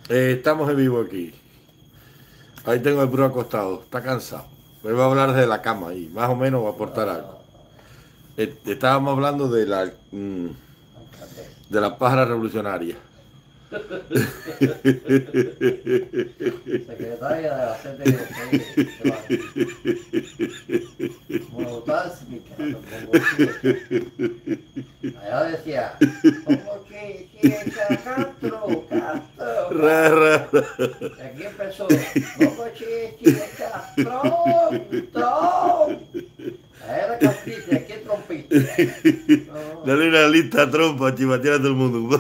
Estamos en vivo aquí. Ahí tengo el Bruno acostado. Está cansado. Me va a hablar de la cama y más o menos va a aportar algo. Ah, Estábamos hablando alcaldesa. de la pájara revolucionaria. Secretaria de la CTC, me gustaba explicar, como allá decía, como que Castro, Ra, ra, ra. y aquí empezó, como Castro, Trump, allá era castrista, y aquí es trompista. No, Dale una lista a trompa, chivatear a todo el mundo.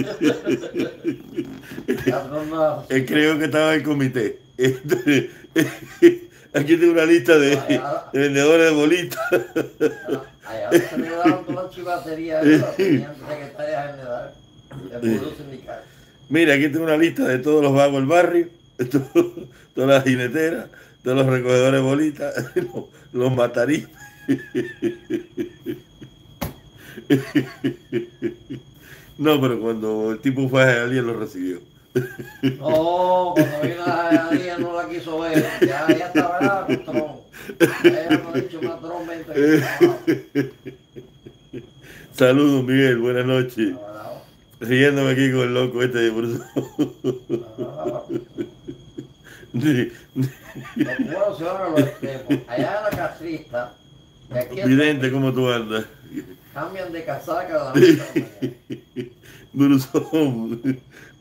Castro no, Él creo que estaba en el comité. Entonces, aquí tengo una lista no, de vendedores de bolitas. allá se le daban todas las chivaterías, eso las tenían secretaria general, el buró sindical. Mira, aquí tengo una lista de todos los vagos del barrio, todas las jineteras, todos los recogedores de bolitas, los matarí. No, pero cuando el tipo fue a alguien lo recibió. No, cuando vino a ella no la quiso ver, ya estaba bravo, Trump. Ella no ha dicho más Trump, vente que está bravo. Saludos, Miguel, buenas noches. Estaba bravo, Riéndome aquí con el loco este de Bruce. estaba bravo. Los cubanos se van a los extremos. Allá en la castrista, de aquí a Vidente, ¿cómo tú andas? cambian de casaca a la noche a la mañana. Brusón.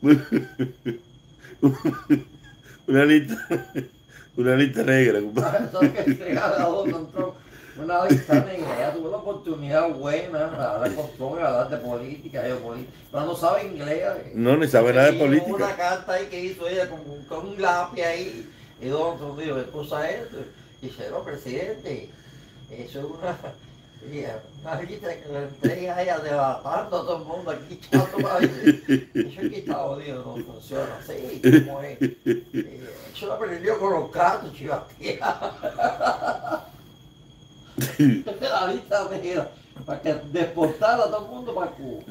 Una lista negra, compadre. ¿Sabes qué entregar a Donald Trump? Una lista negra, ya tuvo una oportunidad buena, ahora costó hablar de política, geopolítica, pero no sabe inglés. No, ni sabe nada de Tenía política. una carta ahí que hizo ella con un lápiz ahí, y Donald Trump dijo, ¿qué cosa es esto? Y dice, no, presidente, eso es una lista que le entrega a ella delatando a todo el mundo aquí, chato, eso aquí está jodido, no funciona así, como es. Eso lo aprendió con los gatos, chivatea. La lista negra, para que deportara a todo el mundo para Cuba.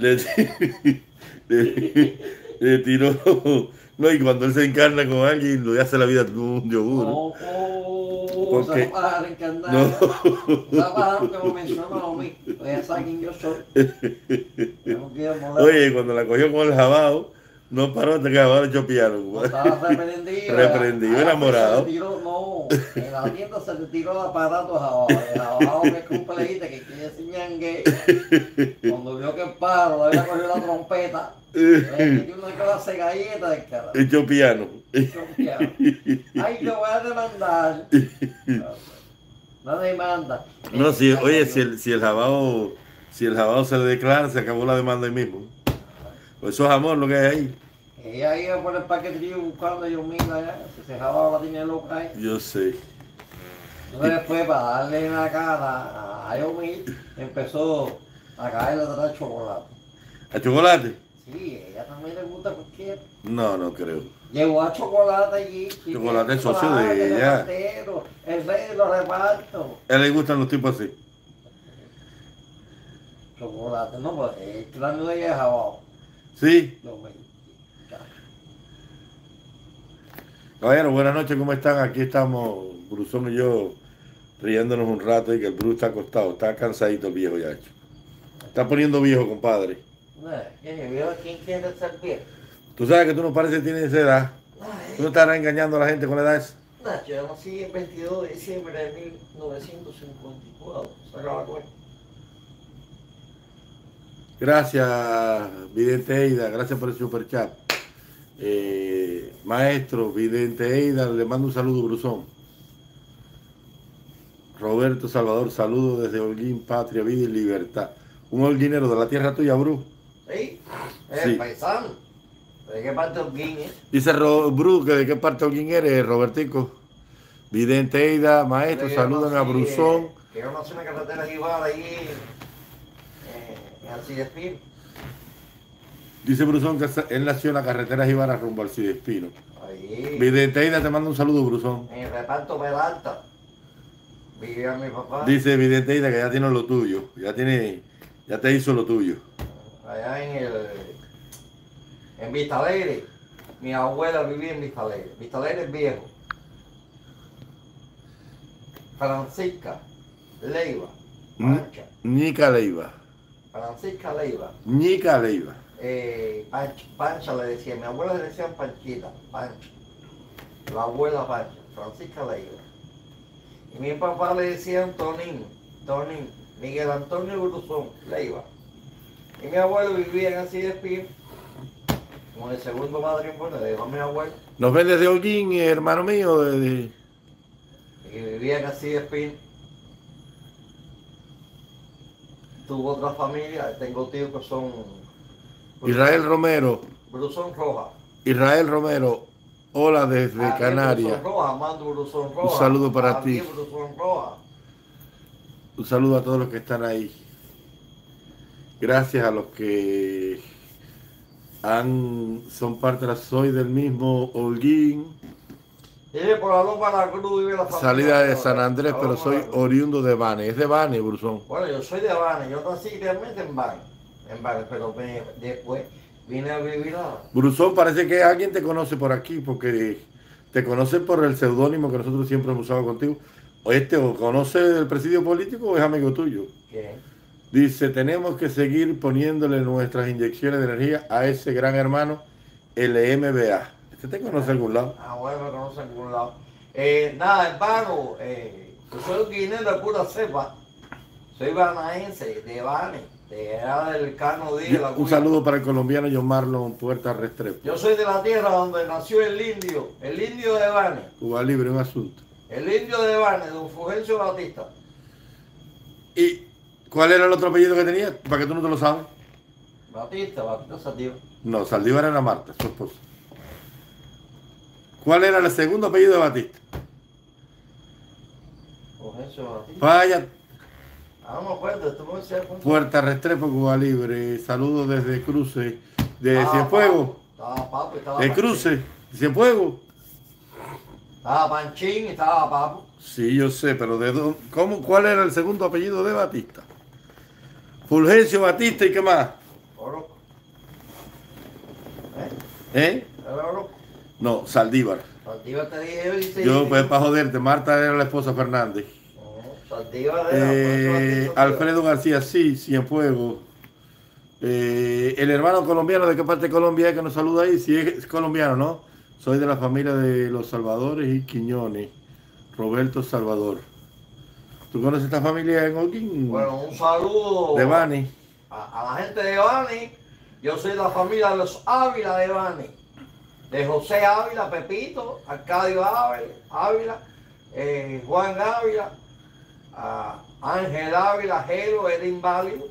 Le tiró. No, y cuando él se encarna con alguien, lo hace la vida un yogur. No, Porque- esa pájara encarnada. No. Esa pájara que me mencionaba a mí, pues ya saben quién yo soy. Yo no quiero molestar. Oye, cuando la cogió con el jabao, no paró hasta que el jabao le echó piano. No estaba reprendido. Reprendido, Allá enamorado. se le tiró, no, en la tienda se le tiró el aparato jabao. El jabao que es complejita, que quiere decir ñangue. Cuando vio que el pájaro le había cogido la trompeta, le metió una clase de galleta del carajo. Echó piano. Ay, lo voy a demandar. No demanda. No, si, oye, si el jabao se le declara, se acabó la demanda ahí mismo. Pues eso es amor lo que hay ahí. Ella iba por el Parque Trío buscando a Yomila allá, se dejaba la tiene loca ahí. Yo sé. Entonces después, para darle en la cara a Yomil, empezó a caerle a tratar chocolate. ¿A chocolate? Sí, ella también le gusta cualquiera. No, no creo. Llegó a chocolate allí. chico, Chocolate es socio de chocolate, ella. repartero, el rey de los repartos. A él le gustan los tipos así. Chocolate, no, pues el cráneo de ella es abajo. Sí. Yomil. Ya. Caballero, buenas noches, ¿cómo están? Aquí estamos, Brusón y yo, riéndonos un rato y que el Bruce está acostado. Está cansadito el viejo ya, hecho. Está poniendo viejo, compadre. ¿Quién quiere ser viejo? Tú sabes que tú no pareces que tienes esa edad. Tú no estarás engañando a la gente con la edad esa. Nacho, yo nací el 22 de diciembre de 1954. Saca la cuenta. Gracias, Vidente Eida, gracias por el super chat. Maestro, Vidente Eida, le mando un saludo, Brusón. Roberto Salvador, saludo desde Holguín, Patria, Vida y Libertad. Un holguinero de la tierra tuya, Bru. ¿Sí? Sí. Paisano. ¿De qué parte de Holguín es? Dice Bru, que de qué parte de Holguín eres, Robertico. Vidente Eida, maestro, salúdame a Brusón. Que yo nací en la carretera Guibara ahí en Alcidespino. Dice Brusón que él nació en la carretera Jibara rumbo al Cidespino. Ahí. Vidente Eida, te mando un saludo, Brusón. En el reparto Peralta. Vivía mi papá. Dice Vidente Eida que ya tiene lo tuyo, ya te hizo lo tuyo. Allá en Vista Alegre. mi abuela vivía en Vista Alegre. Vista Alegre es viejo. Francisca Leiva, Pancha. Nica Leiva. Francisca Leiva. Nica Leiva. Pancha le decía, mi abuela le decían Panchita, Pancha. La abuela Pancha, Francisca Leiva. Y mi papá le decían Tonín, Miguel Antonio Brusón, Leiva. Y mi abuelo vivía en Así de Espín, con el segundo matrimonio, le dijo a mi abuelo. Nos ven desde Holguín, hermano mío, desde... Y vivía en Así de Espín. Tuvo otra familia, tengo tíos que son... Israel Romero. Brusón Roja. Israel Romero, hola desde Ariel Canarias. Brusón Roja, Mando Brusón Roja. Un saludo para Ariel ti. Brusón Roja. Un saludo a todos los que están ahí. Gracias a los que son parte de la Soy del mismo Holguín. Vive por la Loma de la Cruz, vive la familia. Salida de San Andrés, La pero Loma soy de la Cruz. oriundo de Bane. Es de Bane, Brusón. Bueno, yo soy de Bane, yo nací realmente en Bane, pero después vine a vivir a... Brusón, parece que alguien te conoce por aquí, porque te conoce por el seudónimo que nosotros siempre hemos usado contigo. O conoce el presidio político o es amigo tuyo. ¿Qué? Dice, tenemos que seguir poniéndole nuestras inyecciones de energía a ese gran hermano LMBA. ¿Este te conoce a algún lado? Ah, bueno, me conoce en algún lado. Nada, hermano, yo soy un guineo de pura cepa. Soy banaense, de Bane, era del Cano Díaz. Un saludo para el colombiano John Marlon Puerta Restrepo. Yo soy de la tierra donde nació el indio de Bane. Cuba Libre, un asunto. El indio de Bane, don Fulgencio Batista. ¿Y cuál era el otro apellido que tenía? Para que tú no te lo sabes. Batista Saldívar. No, Saldívar era Marta, su esposa. ¿Cuál era el segundo apellido de Batista? Fulgencio Batista. Vaya, Ah, no me acuerdo, esto me decía. Puerta Restrepo, Cuba Libre. Saludos desde Cruce, de Estaba Cienfuegos. Estaba Papo, estaba De Panchín. Cruce, Cienfuegos. Estaba Panchín y estaba Papo. Sí, yo sé, pero ¿cuál era el segundo apellido de Batista? Fulgencio Batista, ¿y qué más? Oroco. ¿Eh? ¿Era Oroco? No, Saldívar. Saldívar te dije yo y dice. Yo, pues, para joderte, Marta era la esposa de Fernández. No, Saldívar era. por eso Batista, Alfredo García, sí, Cienfuegos. El hermano colombiano, ¿de qué parte de Colombia es que nos saluda ahí? Si es colombiano, ¿no? Soy de la familia de los Salvadores y Quiñones. Roberto Salvador. ¿Tú conoces esta familia en Holguín? Bueno, un saludo. De Bani. A la gente de Bani. Yo soy de la familia de los Ávila de Bani. De José Ávila, Pepito, Arcadio Ávila, Juan Ávila, Ángel Ávila, Gelo, era inválido.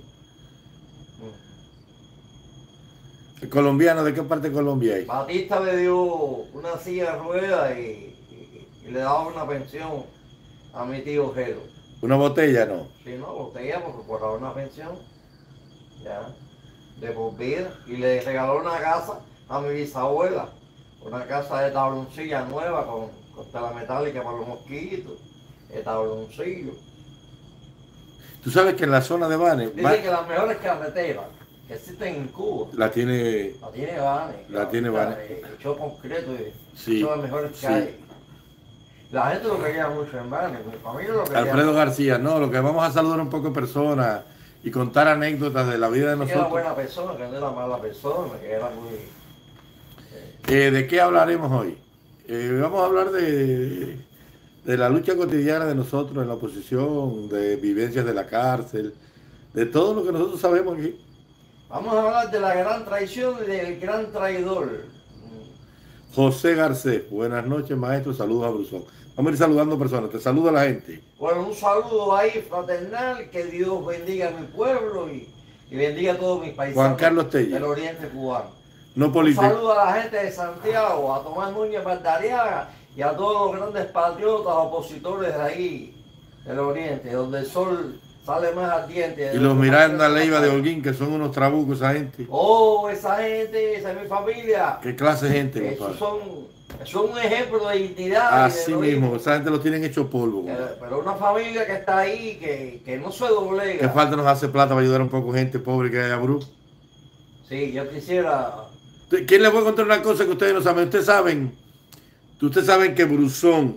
¿El colombiano de qué parte de Colombia es? Batista le dio una silla de ruedas y le daba una pensión a mi tío Gelo. Una botella, ¿no? Si no, botella porque cobraba una pensión, ya, de por vida. Y le regaló una casa a mi bisabuela, una casa de tabloncilla nueva con tela metálica para los mosquitos, de tabloncillo. Tú sabes que en la zona de Bani, Dicen que las mejores carreteras que existen en Cuba, la tiene... la tiene Bani. La tiene Bani. Hecho concreto y Sí, son las mejores que sí. hay. La gente lo quería mucho en Bani, mi familia lo quería. Alfredo García, no, lo que vamos a saludar un poco de personas y contar anécdotas de la vida de Que era nosotros. buena persona, que no era mala persona, que era muy... ¿De qué hablaremos hoy? Vamos a hablar de la lucha cotidiana de nosotros en la oposición, de vivencias de la cárcel, de todo lo que nosotros sabemos aquí. Vamos a hablar de la gran traición y del gran traidor. José Garcés, buenas noches maestro, saludos a Brusón. Vamos a ir saludando personas, te saluda la gente. Bueno, un saludo ahí fraternal, que Dios bendiga a mi pueblo y bendiga a todos mis paisanos Juan Carlos Tella. del oriente cubano. No Un político. saludo a la gente de Santiago, a Tomás Núñez Baldariaga y a todos los grandes patriotas opositores de ahí, del oriente, donde el sol sale más ardiente. Y los Miranda Leiva de Holguín, que son unos trabucos esa gente. Oh, esa gente, esa es mi familia. ¿Qué clase de gente, Esos compadre? son un ejemplo de identidad. y de Así heroísmo. mismo, esa gente los tienen hecho polvo. Pero una familia que está ahí, que no se doblega. ¿Qué falta nos hace plata para ayudar un poco gente pobre que hay a Bru? Sí, yo quisiera ¿Quién les voy a contar una cosa que ustedes no saben? Ustedes saben que Bruzón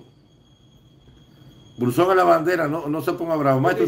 es la bandera, no se ponga bravo. Maestro,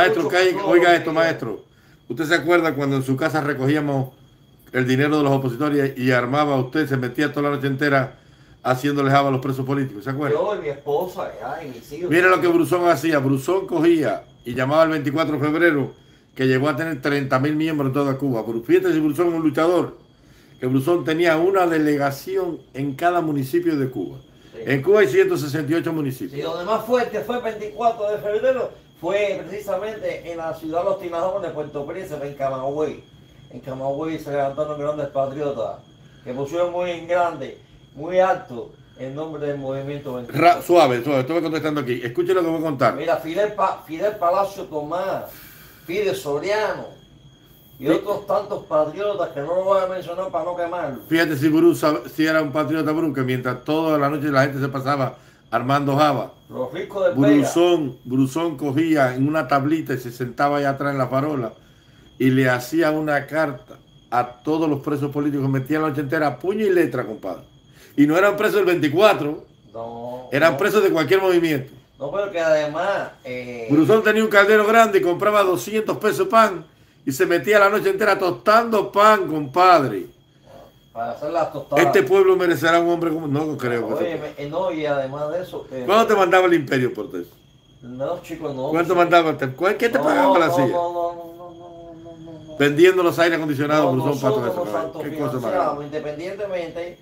oiga esto, maestro. ¿Usted se acuerda cuando en su casa recogíamos el dinero de los opositores y armaba usted, se metía toda la noche entera haciéndoles java a los presos políticos? ¿Se acuerda? Yo y mi esposa, y mis hijos. Mira lo que Bruzón hacía. Bruzón cogía y llamaba el 24 de febrero, que llegó a tener 30.000 miembros en toda Cuba. Pero fíjate si Bruzón es un luchador, que Bruzón tenía una delegación en cada municipio de Cuba. Sí. En Cuba hay 168 municipios. Y donde más fuerte fue el 24 de febrero fue precisamente en la ciudad de Los Tinajones de Puerto Príncipe, en Camagüey. En Camagüey se levantaron grandes patriotas que pusieron muy en grande, muy alto, el nombre del movimiento 24. Suave, estoy contestando aquí. Escuche lo que voy a contar. Mira, Fidel Palacio Tomás, Fidel Soriano y otros tantos patriotas que no lo voy a mencionar para no quemarlo. Fíjate si era un patriota Bruz, que mientras toda la noche la gente se pasaba armando java. Los ricos de Bruzón cogía en una tablita y se sentaba allá atrás en la farola y le hacía una carta a todos los presos políticos, metían la noche entera puño y letra, compadre. Y no eran presos del 24, eran presos de cualquier movimiento. No, pero que además... Bruzón tenía un caldero grande y compraba 200 pesos de pan y se metía la noche entera tostando pan, compadre. Para hacer las tostadas. Este pueblo merecerá un hombre como... No creo. Oye, no, y además de eso... ¿Cuándo te mandaba el imperio por eso? No, chicos, no. ¿Cuánto mandaba? ¿Qué te pagaban para la silla? No. Vendiendo los aires acondicionados, Bruzón, para todo eso. ¿Qué cosa más? Independientemente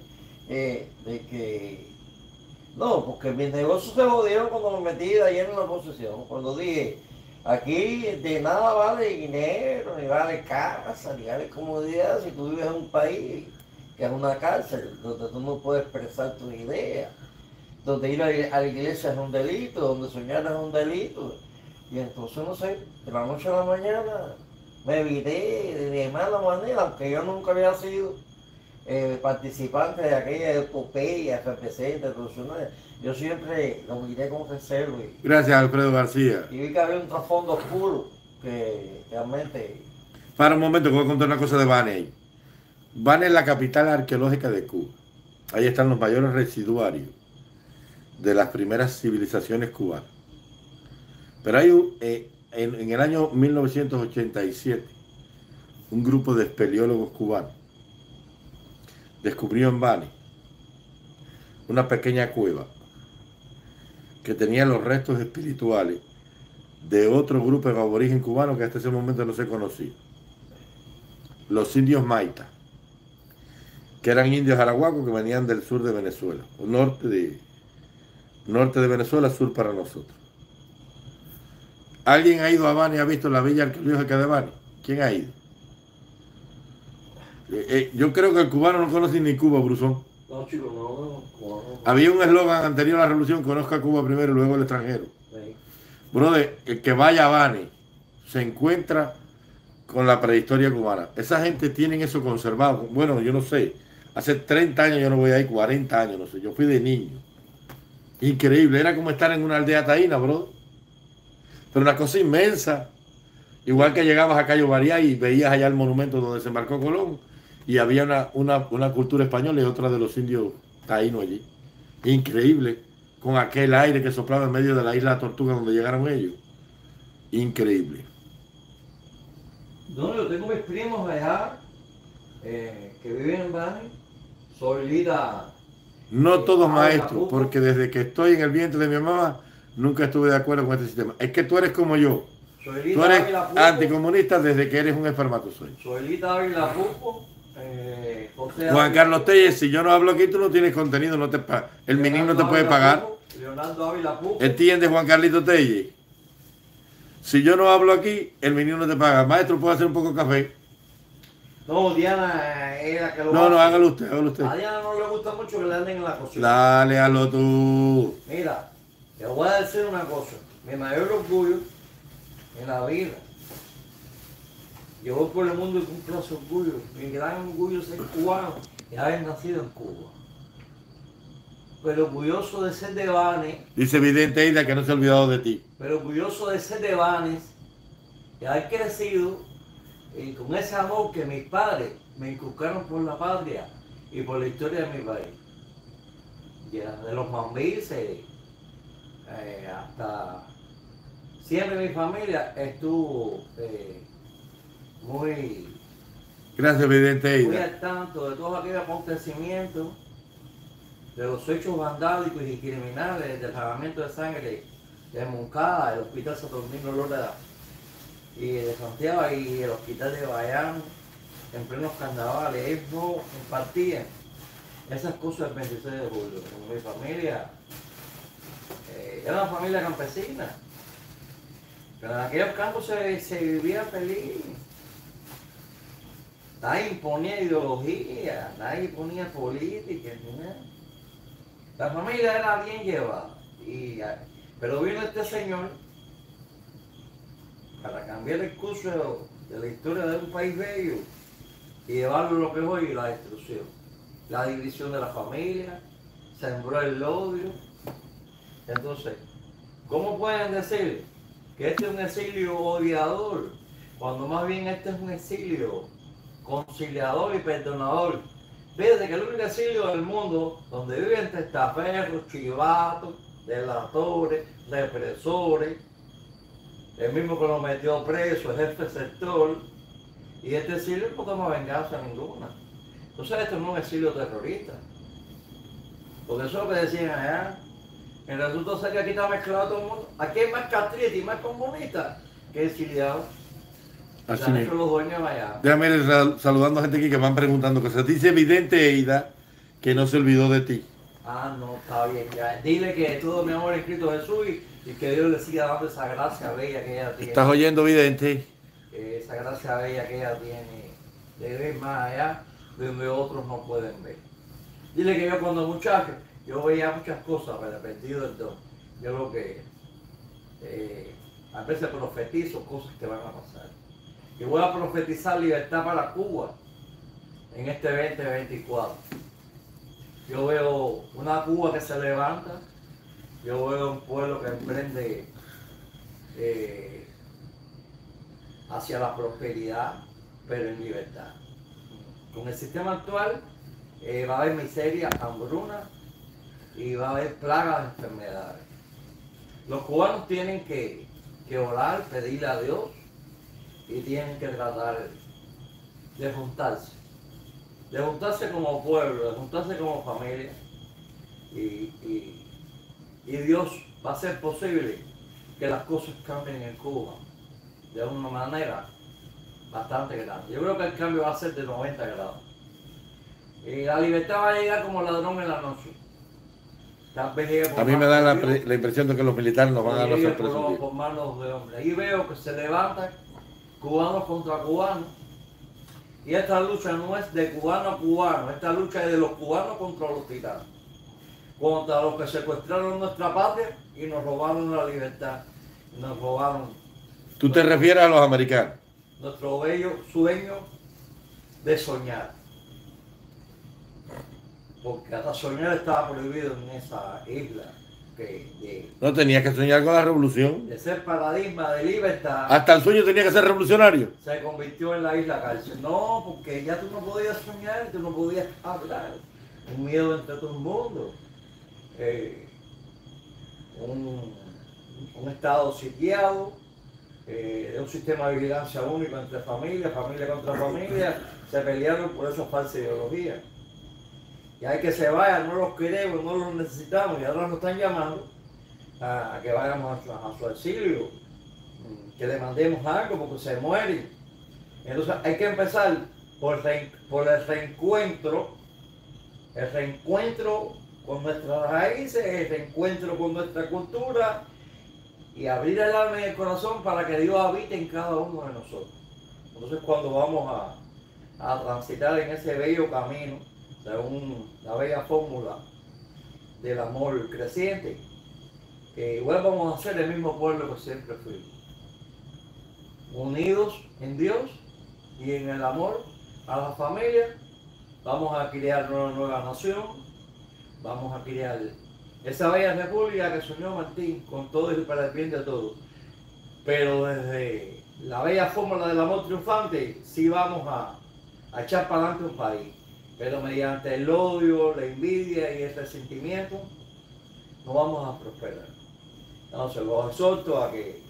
de que... No, porque mis negocios se jodieron cuando me metí de ayer en la oposición. Cuando dije, aquí de nada vale dinero, ni vale casa, ni vale comodidad si tú vives en un país que es una cárcel, donde tú no puedes expresar tu idea, donde ir a la iglesia es un delito, donde soñar es un delito. Y entonces, no sé, de la noche a la mañana me evité de mala manera, aunque yo nunca había sido participante de aquella epopeya, FPC internacional. Yo siempre lo miré con reserva. Gracias, Alfredo García. Y vi que había un trasfondo oscuro que realmente... Para un momento que voy a contar una cosa de Bani. Bani es la capital arqueológica de Cuba. Ahí están los mayores residuarios de las primeras civilizaciones cubanas. Pero hay en el año 1987 un grupo de espeleólogos cubanos descubrió en Bani una pequeña cueva que tenía los restos espirituales de otro grupo de aborigen cubano que hasta ese momento no se conocía. Los indios Maitas, que eran indios arahuacos que venían del sur de Venezuela, o norte de Venezuela, sur para nosotros. ¿Alguien ha ido a Bani y ha visto la villa arqueológica de Bani? ¿Quién ha ido? Yo creo que el cubano no conoce ni Cuba, Bruzón. No, chicos, no. Había un eslogan anterior a la revolución: conozca Cuba primero y luego el extranjero. Sí. Brother, el que vaya a Bani se encuentra con la prehistoria cubana. Esa gente tiene eso conservado. Bueno, yo no sé. Hace 30 años yo no voy ahí, 40 años, no sé. Yo fui de niño. Increíble. Era como estar en una aldea taína, bro. Pero una cosa inmensa. Igual que llegabas a Cayo Variá y veías allá el monumento donde se embarcó Colón. Y había una cultura española y otra de los indios taínos allí. Increíble. Con aquel aire que soplaba en medio de la isla Tortuga donde llegaron ellos. Increíble. No, yo tengo mis primos allá que viven en Bani. Soy Lida. No todos maestros, porque desde que estoy en el vientre de mi mamá nunca estuve de acuerdo con este sistema. Es que tú eres como yo. Tú eres anticomunista desde que eres un espermatozoide. Soy Lida Ávila Pupo. Juan Carlos Telles, si yo no hablo aquí, tú no tienes contenido, el Minin no te puede pagar. Leonardo Ávila Pupo. ¿Entiendes, Juan Carlito Telles? Si yo no hablo aquí, el Minin no te paga. Maestro, ¿puedo hacer un poco de café? No, Diana es la que lo No, hágalo usted. A Diana no le gusta mucho que le anden en la cocina. Dale, hazlo tú. Mira, te voy a decir una cosa. Mi mayor orgullo en la vida. Yo voy por el mundo y cumplo ese orgullo. Mi gran orgullo es ser cubano y haber nacido en Cuba. Pero orgulloso de ser de Bani. Dice Vidente Ida que no se ha olvidado de ti. Pero orgulloso de ser de Bani y haber crecido con ese amor que mis padres me inculcaron por la patria y por la historia de mi país. Ya, de los mambises hasta siempre mi familia estuvo muy, Gracias, vidente muy Eida. al tanto de todos aquellos acontecimientos, de los hechos vandálicos y criminales, del derramamiento de sangre de Moncada, el Hospital Saturnino Lola y de Santiago y el Hospital de Bayán, en plenos carnavales. Ellos no compartían esas cosas el 26 de julio. Con mi familia, era una familia campesina, pero en aquellos campos se vivía feliz. Nadie imponía ideología, nadie imponía política, ni nada. La familia era bien llevada. Pero vino este señor para cambiar el curso de la historia de un país bello y llevarlo a lo que es hoy la destrucción. La división de la familia, sembró el odio. Entonces, ¿cómo pueden decir que este es un exilio odiador, cuando más bien este es un exilio conciliador y perdonador? Desde que el único exilio del mundo donde viven testaferros, chivatos, delatores, represores, el mismo que lo metió preso, el jefe sector, y este exilio no toma venganza ninguna. Entonces esto no es un exilio terrorista, porque eso es lo que decían allá. En resulta ser que aquí está mezclado todo el mundo. Aquí hay más castrita y más comunistas que exiliados. Así Han hecho mismo. los dueños allá. Déjame ir saludando a gente aquí que van preguntando cosas. Dice vidente Eida que no se olvidó de ti. Ah, no, está bien, ya. Dile que todo mi amor es Cristo Jesús y que Dios le siga dando esa gracia bella que ella tiene. ¿Estás oyendo, vidente? Esa gracia bella que ella tiene de ver más allá donde otros no pueden ver. Dile que yo cuando muchacho, yo veía muchas cosas, pero arrepentido del don. Yo lo que a veces profetizo cosas que van a pasar. Y voy a profetizar libertad para Cuba en este 2024. Yo veo una Cuba que se levanta, yo veo un pueblo que emprende hacia la prosperidad, pero en libertad. Con el sistema actual va a haber miseria, hambruna y va a haber plagas de enfermedades. Los cubanos tienen que orar, pedirle a Dios y tienen que tratar de juntarse como pueblo, de juntarse como familia y Dios va a hacer posible que las cosas cambien en Cuba de una manera bastante grande. Yo creo que el cambio va a ser de 90 grados. Y la libertad va a llegar como ladrón en la noche. Tal vez llegue por A mí me da manos de Dios, la impresión de que los militares nos van a dar la llegue sorpresa un día. por manos de hombres. Ahí veo que se levantan cubanos contra cubanos. Y esta lucha no es de cubano a cubano, esta lucha es de los cubanos contra los gitanos. Contra los que secuestraron nuestra patria y nos robaron la libertad. Nos robaron ¿Tú te refieres a los americanos? nuestro bello sueño de soñar. Porque hasta soñar estaba prohibido en esa isla. No tenías que soñar con la revolución. De ser paradigma de libertad, Hasta el sueño tenía que ser revolucionario. se convirtió en la isla cárcel. No, porque ya tú no podías soñar, tú no podías hablar. Un miedo entre todo el mundo. Un estado sitiado, un sistema de vigilancia único entre familia contra familia, se pelearon por esa falsa ideología. Y hay que se vayan, no los queremos, no los necesitamos, y ahora nos están llamando a que vayamos a su exilio, que le mandemos algo porque se mueren. Entonces hay que empezar por el reencuentro con nuestras raíces, el reencuentro con nuestra cultura y abrir el alma y el corazón para que Dios habite en cada uno de nosotros. Entonces cuando vamos a transitar en ese bello camino, según la bella fórmula del amor creciente, que igual vamos a ser el mismo pueblo que siempre fuimos, unidos en Dios y en el amor a la familia. Vamos a crear una nueva nación, vamos a crear esa bella república que soñó Martín con todo y para el bien de todos. Pero desde la bella fórmula del amor triunfante, sí vamos a echar para adelante un país. pero mediante el odio, la envidia y el resentimiento no vamos a prosperar. Entonces los exhorto a que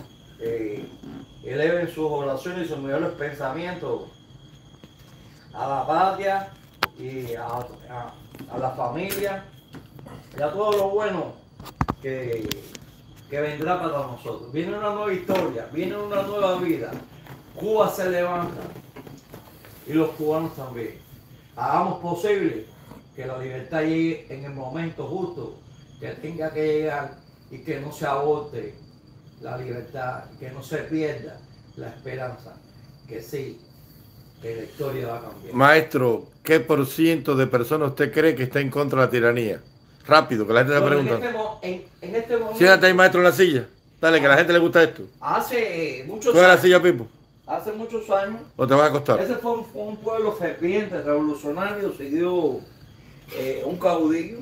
eleven sus oraciones y sus mejores pensamientos a la patria y a la familia y a todo lo bueno que vendrá para nosotros. Viene una nueva historia, viene una nueva vida. Cuba se levanta y los cubanos también. Hagamos posible que la libertad llegue en el momento justo, que tenga que llegar y que no se aborte la libertad, que no se pierda la esperanza, que sí, que la historia va a cambiar. Maestro, ¿qué por ciento de personas usted cree que está en contra de la tiranía? Rápido, que la gente se pregunta. En este momento, Siéntate ahí, maestro, en la silla. Dale, que a la gente le gusta esto. Hace muchos ¿Coge la años, silla, Pipo? hace muchos años, ¿O te vas a acostar? ese fue un pueblo ferviente, revolucionario, siguió un caudillo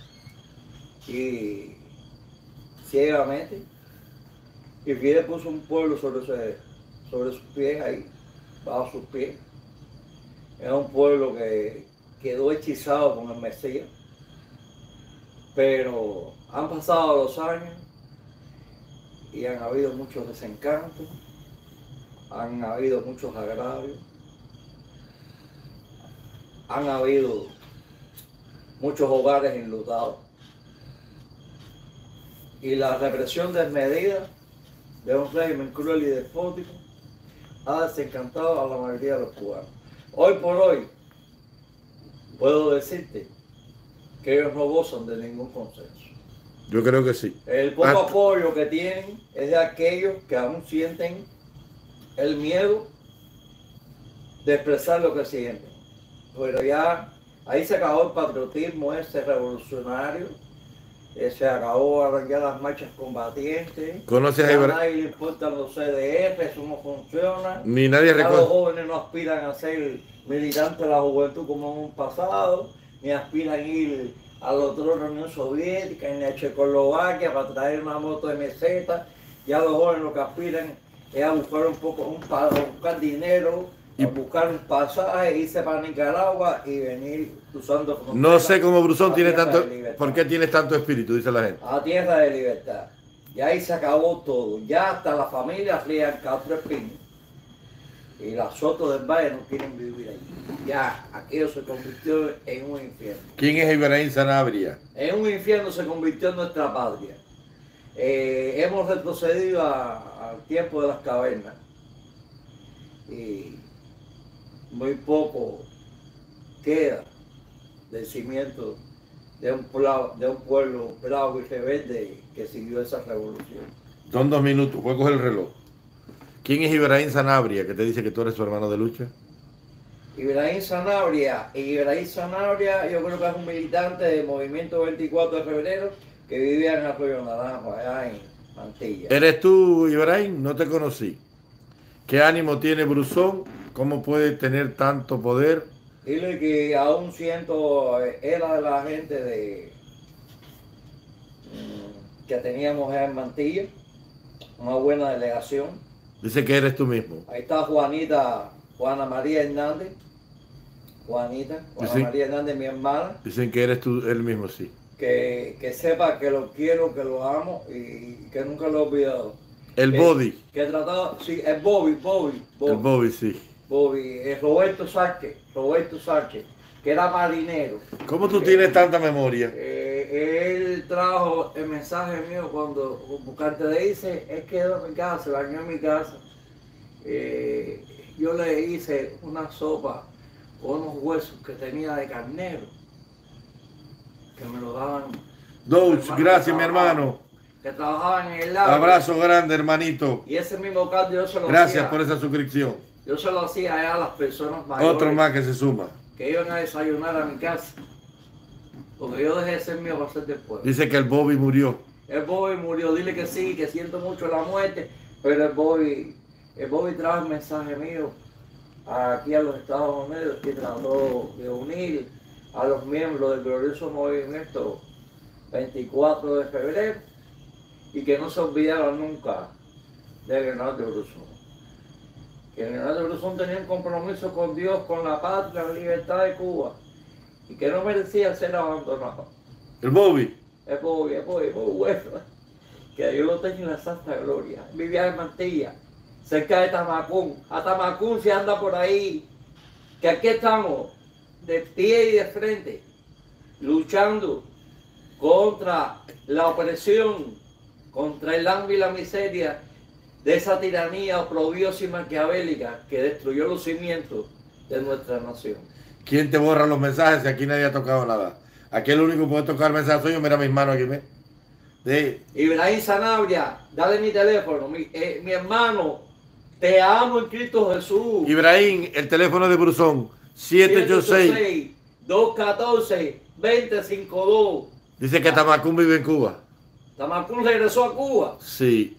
y ciegamente, y Fidel puso un pueblo sobre sus pies ahí, bajo sus pies. Era un pueblo que quedó hechizado con el Mesías, pero han pasado los años y han habido muchos desencantos, han habido muchos agravios, han habido muchos hogares enlutados y la represión desmedida de un régimen cruel y despótico ha desencantado a la mayoría de los cubanos. Hoy por hoy puedo decirte que ellos no gozan de ningún consenso. Yo creo que sí. El poco apoyo que tienen es de aquellos que aún sienten el miedo de expresar lo que sienten. Pero ya ahí se acabó el patriotismo ese revolucionario, se acabó ya las marchas combatientes. ¿Conoces a Ya Ibrahim? nadie le importan los CDF, eso no funciona. Ni nadie Ya los reconoce. jóvenes no aspiran a ser militantes de la juventud como en un pasado, ni aspiran a ir a la otra Unión Soviética, ni a Checoslovaquia para traer una moto de meseta. Ya los jóvenes lo que aspiran es a buscar a buscar dinero, a buscar un pasaje, irse para Nicaragua y venir cruzando fronteras. No sé cómo Brusón a tiene tierra tanto. de libertad. ¿Por qué tienes tanto espíritu? Dice la gente. A tierra de libertad. Y ahí se acabó todo. Ya hasta la familia Frías Castro Espino y las Soto del Valle no quieren vivir allí. Ya aquello se convirtió en un infierno. ¿Quién es Ibrahim Sanabria? En un infierno se convirtió en nuestra patria. Hemos retrocedido al tiempo de las cavernas. Y muy poco queda del cimiento de un pueblo bravo y rebelde que siguió esa revolución. Son 2 minutos. Voy a coger el reloj. ¿Quién es Ibrahim Sanabria, que te dice que tú eres su hermano de lucha? Ibrahim Sanabria, yo creo que es un militante del movimiento 24 de febrero que vivía en Arroyo Naranjo, allá en Mantilla. ¿Eres tú, Ibrahim? No te conocí. ¿Qué ánimo tiene Brusón? ¿Cómo puede tener tanto poder? Dile que aún siento, era de la gente que teníamos allá en Mantilla, una buena delegación. Dice que eres tú mismo. Ahí está Juana María Hernández. Juana Sí. María Hernández, mi hermana. Dicen que eres tú, él mismo, sí. Que sepa que lo quiero, que lo amo y que nunca lo he olvidado. El Body. Que trataba, sí, es Bobby. El Bobby, sí. Roberto Sánchez, que era marinero. ¿Cómo tú tienes tanta memoria? Él trajo el mensaje mío cuando Buscarte le dice, es que en mi casa, se bañó en mi casa. Yo le hice una sopa con unos huesos que tenía de carnero, que me lo daban. Douch, gracias, mi hermano. Que trabajaban en el lago. Abrazo grande, hermanito. Y ese mismo caldo yo se lo Gracias hacía. por esa suscripción. Yo se lo hacía allá a las personas mayores. Otro más que se suma. Que iban a desayunar a mi casa. Porque yo dejé de ser mío para ser del pueblo. Dice que el Bobby murió. El Bobby murió, dile que sí, que siento mucho la muerte, pero el Bobby trajo el mensaje mío aquí a los Estados Unidos que trató de unir a los miembros del glorioso movimiento 24 de febrero y que no se olvidaran nunca de Leonardo Brusón. que Leonardo Brusón tenía un compromiso con Dios, con la patria, la libertad de Cuba, y que no merecía ser abandonado. El Bobby. Es muy bueno. Que Dios lo tenga en la santa gloria. Vivía en Mantilla, cerca de Tamacún. A Tamacún se anda por ahí. Que aquí estamos, de pie y de frente, luchando contra la opresión, contra el hambre y la miseria de esa tiranía oprobiosa y maquiavélica que destruyó los cimientos de nuestra nación. ¿Quién te borra los mensajes si aquí nadie ha tocado nada? Aquí el único que puede tocar mensajes soy yo. Mira mis manos aquí, ¿ves? Sí. Ibrahim Sanabria, dale mi teléfono. Mi hermano, te amo en Cristo Jesús. Ibrahim, el teléfono de Brusón, 786-214-2052. Dice que Tamacún vive en Cuba. Tamacún regresó a Cuba. Sí.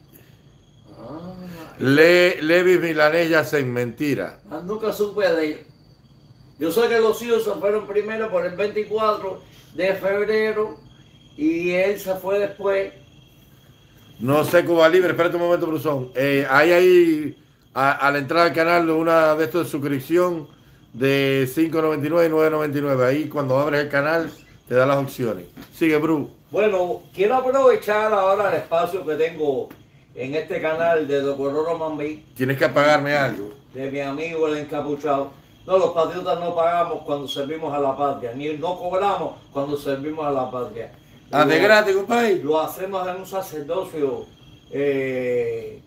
Levis Milanés ya se mentira. Nunca supe de él. Yo sé que los hijos se fueron primero por el 24 de febrero y él se fue después. No sé, Cuba Libre, espérate un momento, Brusón. Hay ahí, a la entrada al canal, una de estos de suscripción de $5.99 y $9.99. Ahí cuando abres el canal te da las opciones. Sigue, Bru. Bueno, quiero aprovechar ahora el espacio que tengo en este canal de Doctor Mambí. Tienes que pagarme algo. De mi amigo el encapuchado. No, los patriotas no pagamos cuando servimos a la patria, ni no cobramos cuando servimos a la patria. De gratis, compadre. Lo hacemos en un sacerdocio de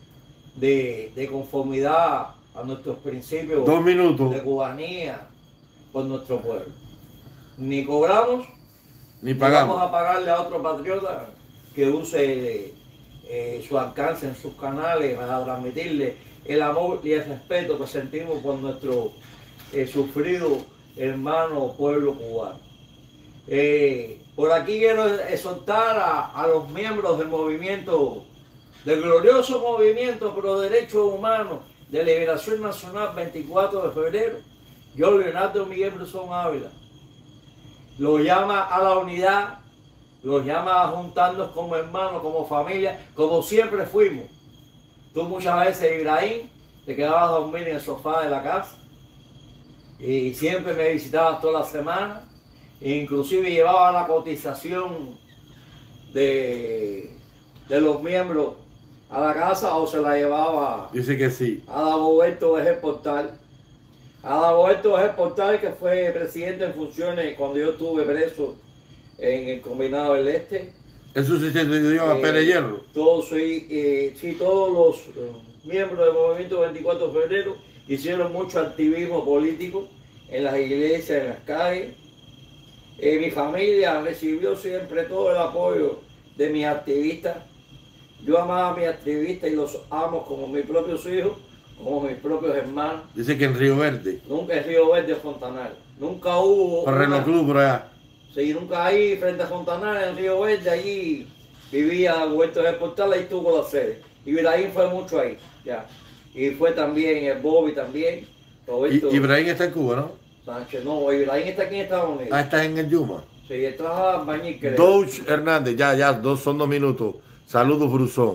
conformidad a nuestros principios 2 minutos. de cubanía por nuestro pueblo. Ni cobramos, Ni pagamos. vamos a pagarle a otro patriota que use su alcance en sus canales para transmitirle el amor y el respeto que sentimos por nuestro sufrido hermano pueblo cubano. Por aquí quiero exhortar a los miembros del movimiento, del glorioso movimiento pro derechos humanos de liberación nacional 24 de febrero. Yo, Leonardo Miguel Brusón Ávila, los llama a la unidad, los llama a juntarnos como hermanos, como familia, como siempre fuimos. Tú muchas veces, Ibrahim, te quedabas a dormir en el sofá de la casa y siempre me visitabas toda la semana. Inclusive llevaba la cotización de los miembros a la casa o se la llevaba. Dice que sí. A Dagoberto Vejer Portal. A Dagoberto Vejer Portal, que fue presidente en funciones cuando yo estuve preso en el Combinado del Este. ¿Él sustituyó a Pérez Hierro? Todos los miembros del movimiento 24 de febrero hicieron mucho activismo político en las iglesias, en las calles. Mi familia recibió siempre todo el apoyo de mis activistas. Yo amaba a mis activistas y los amo como mis propios hijos, como mis propios hermanos. Dice que en Río Verde. Nunca en Río Verde o Fontanal. Nunca hubo... Por Reloj Club, por allá. Sí, nunca ahí, frente a Fontanal, en Río Verde, allí vivía Huerto de Portal, ahí tuvo la sede. Y Ibrahim fue mucho ahí, ya. Y fue también el Bobby también. Roberto Ibrahim está en Cuba, ¿no? Sánchez, no, Ibrahim está aquí en Estados Unidos. Está en el Yuma. Sí, él trabaja en Bañil, creo. Douch Hernández, son 2 minutos. Saludos, Brusón.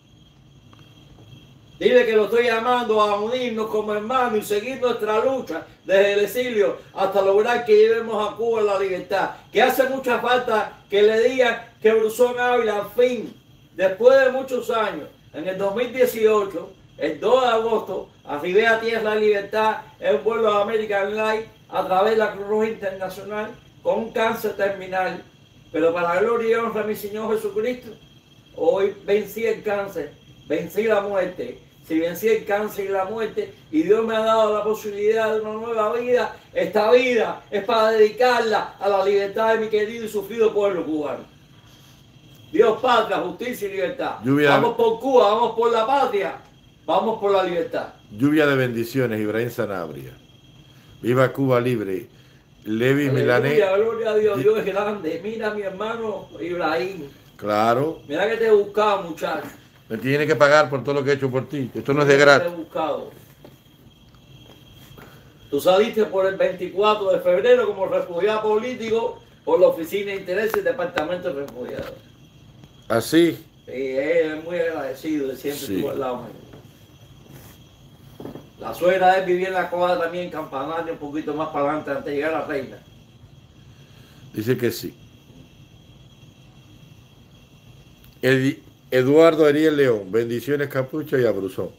Dile que lo estoy llamando a unirnos como hermanos y seguir nuestra lucha desde el exilio hasta lograr que llevemos a Cuba la libertad. Que hace mucha falta que le digan que Brusón Ávila, al fin, después de muchos años, en el 2018, el 2 de agosto, arribé a Tierra de Libertad en un vuelo de American Airlines a través de la Cruz Roja Internacional con un cáncer terminal. Pero para la gloria y honra de mi Señor Jesucristo, hoy vencí el cáncer, vencí la muerte. Si vencí el cáncer y la muerte y Dios me ha dado la posibilidad de una nueva vida, esta vida es para dedicarla a la libertad de mi querido y sufrido pueblo cubano. Dios, patria, justicia y libertad. Vamos por Cuba, vamos por la patria, vamos por la libertad. Lluvia de bendiciones, Ibrahim Sanabria. Viva Cuba libre. Levis Milanés. Gloria a Dios, Dios es grande. Mira mi hermano Ibrahim. Claro. Mira que te he buscado, muchacho. Me tiene que pagar por todo lo que he hecho por ti. Esto no es de gratis. Te he buscado. Tú saliste por el 24 de febrero como refugiado político por la Oficina de Intereses del Departamento de Refugiados. ¿Así? Sí, es muy agradecido, siempre estuvo al lado mío. La suegra de él vivía en la cuadra también en Campanario, un poquito más para adelante antes de llegar a la Reina. Dice que sí. Eduardo Ariel León, bendiciones Capucha y a Brusón.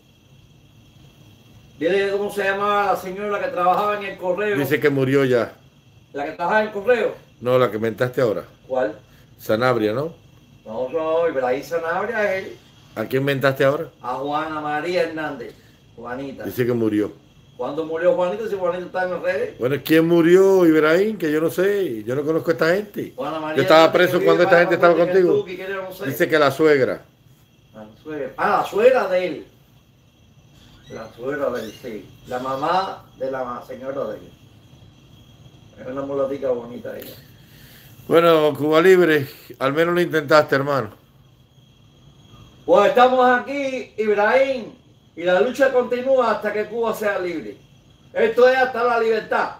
Dile cómo se llamaba la señora que trabajaba en el correo. Dice que murió ya. La que trabajaba en el correo. No, la que mentaste ahora. ¿Cuál? Sanabria, ¿no? No, Ibrahim Sanabria es él. ¿A quién mentaste ahora? A Juana María Hernández. Juanita. Dice que murió. ¿Cuándo murió Juanita? Si Juanita está en las redes. Bueno, ¿quién murió, Ibrahim? Que yo no sé. Yo no conozco a esta gente. Juana María Yo estaba Hernández, preso cuando esta gente estaba contigo. Kentucky, que yo no sé. Dice que la suegra. La suegra. Ah, la suegra de él. La suegra de él, sí. La mamá de la señora de él. Es una mulatica bonita ella. Bueno, Cuba Libre, al menos lo intentaste, hermano. Pues estamos aquí, Ibrahim, y la lucha continúa hasta que Cuba sea libre. Esto es hasta la libertad.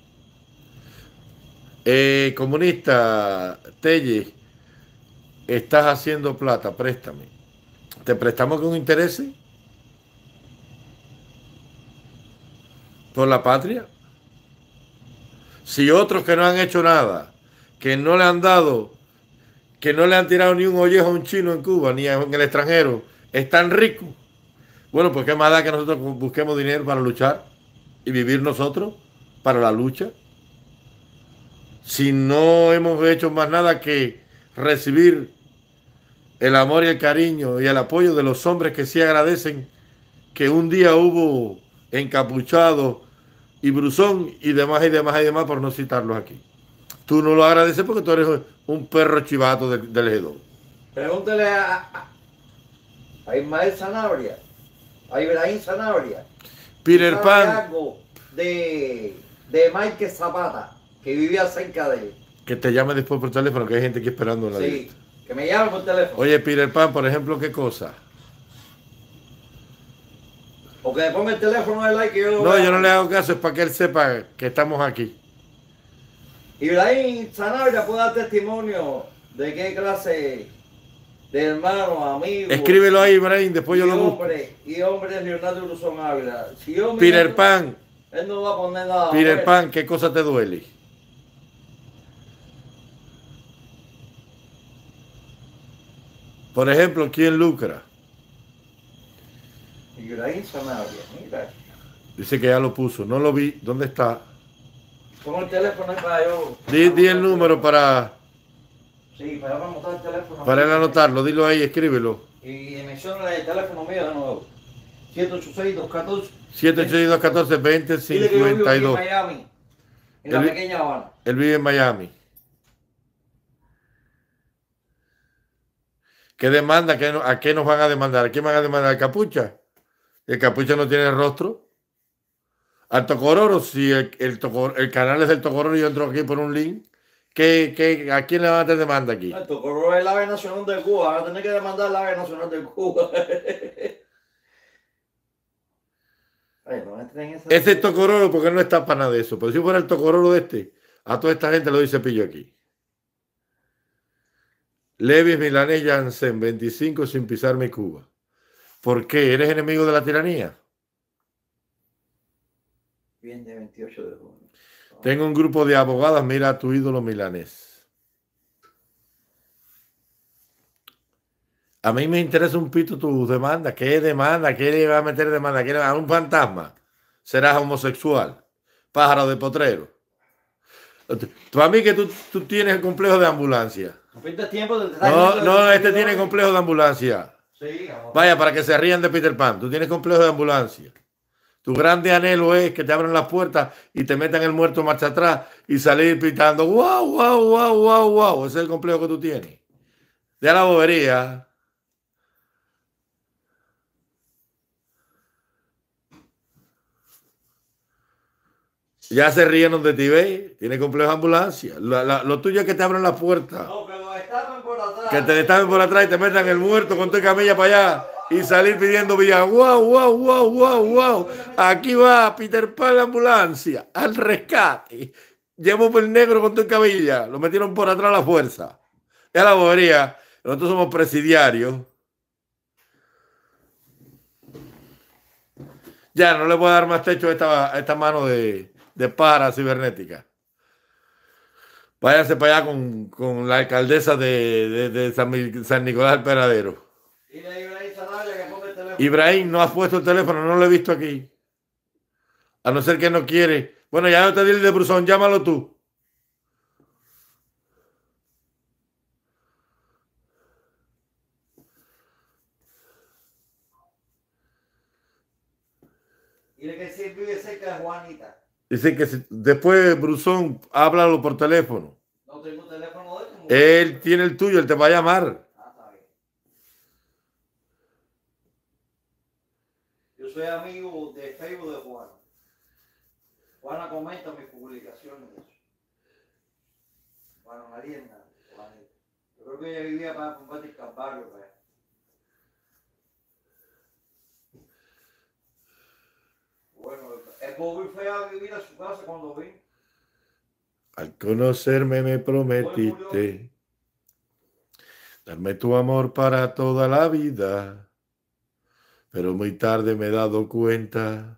Comunista, Telle, estás haciendo plata, préstame. ¿Te prestamos con intereses? ¿Por la patria? Si otros que no han hecho nada, que no le han dado, que no le han tirado ni un ollejo a un chino en Cuba, ni en el extranjero, están ricos, bueno, pues qué más da que nosotros busquemos dinero para luchar y vivir nosotros para la lucha. Si no hemos hecho más nada que recibir el amor y el cariño y el apoyo de los hombres que sí agradecen que un día hubo encapuchados y Brusón y demás y demás y demás, por no citarlos aquí. Tú no lo agradeces porque tú eres un perro chivato del G2. Pregúntele a Ismael Sanabria, a Ibrahim Sanabria. Peter ¿Sabe Pan. algo de Mike Zapata, que vivía cerca de él? Que te llame después por teléfono, que hay gente aquí esperando en la Sí, lista. que me llame por teléfono. Oye, Peter Pan, por ejemplo, ¿qué cosa? O que le ponga el teléfono de like que yo lo No, vea. yo no le hago caso, es para que él sepa que estamos aquí. Ibrahim Sanabria puede dar testimonio de qué clase de hermanos, amigos. Escríbelo ahí, Ibrahim, después yo lo busco. Y hombre es Leonardo Brusón Ávila. Si yo Peter miento, Pan, él no va a poner nada. Peter Pan, ¿qué cosa te duele? Por ejemplo, ¿quién lucra? Ibrahim Sanabria, mira. Dice que ya lo puso, no lo vi, ¿dónde está? Pon el teléfono ahí para yo. Di el número para Sí, para yo anotar el teléfono. él anotarlo, dilo ahí, escríbelo. Y menciona el teléfono mío de nuevo. 786-214. 782-14-20-52. Dile que yo vivo aquí en Miami, en la pequeña Habana. Él vive en Miami. ¿Qué demanda? ¿A qué nos van a demandar? ¿A quién van a demandar? ¿Al Capucha? El Capucha no tiene rostro. Al Tocororo, si el canal es del Tocororo y yo entro aquí por un link, ¿a quién le van a hacer demanda aquí? El Tocororo es el ave nacional de Cuba. Van a tener que demandar el ave nacional de Cuba. Ay, no entren en esa... Ese es Tocororo porque no está para nada de eso. Pero si fuera el Tocororo de este, a toda esta gente lo dice pillo aquí. Levis Milanés Jansen, 25 sin pisar mi Cuba. ¿Por qué? ¿Eres enemigo de la tiranía? Bien de 28 de junio. Tengo un grupo de abogadas, mira a tu ídolo milanés. A mí me interesa un pito tu demanda. ¿Qué demanda? ¿Qué le va a meter demanda? ¿Qué le va a un fantasma? ¿Serás homosexual? ¿Pájaro de potrero? Para mí que tú tienes el complejo de ambulancia. No, este tiene complejo de ambulancia. Sí, vaya, para que se rían de Peter Pan. Tú tienes complejo de ambulancia. Tu grande anhelo es que te abran las puertas y te metan el muerto marcha atrás y salir pitando. ¡Wow, wow, wow, wow, wow! Ese es el complejo que tú tienes. De la bobería. Ya se rieron de ti, ¿ves? Tiene complejo de ambulancia. Lo tuyo es que te abran las puertas. No, que lo destapen por atrás. Que te destapen por atrás y te metan el muerto con tu camilla para allá y salir pidiendo vía. ¡Wow, wow, wow, wow, wow! Aquí va Peter Pan la ambulancia al rescate. Llevo por el negro con tu camilla. Lo metieron por atrás a la fuerza. Ya la bobería. Nosotros somos presidiarios. Ya, no le voy a dar más techo a esta mano de pájara cibernética. Váyanse para allá con la alcaldesa de San Nicolás del Peradero. Dile a Ibrahim Sanabria que ponga el teléfono. Ibrahim no ha puesto el teléfono, no lo he visto aquí. A no ser que no quiere. Bueno, ya no te di el de Brusón, llámalo tú. Dile que si él vive cerca de Juanita. Dice que después Brusón, háblalo por teléfono. No tengo teléfono de él. Él tiene el tuyo, él te va a llamar. Está bien. Yo soy amigo de Facebook de Juana. Juana comenta mis publicaciones. Juana María Hernández. Juanita. Yo creo que ella vivía para combatir Calvario. Bueno, el Bobby fue a vivir a su casa cuando vi. Al conocerme me prometiste darme tu amor para toda la vida, pero muy tarde me he dado cuenta.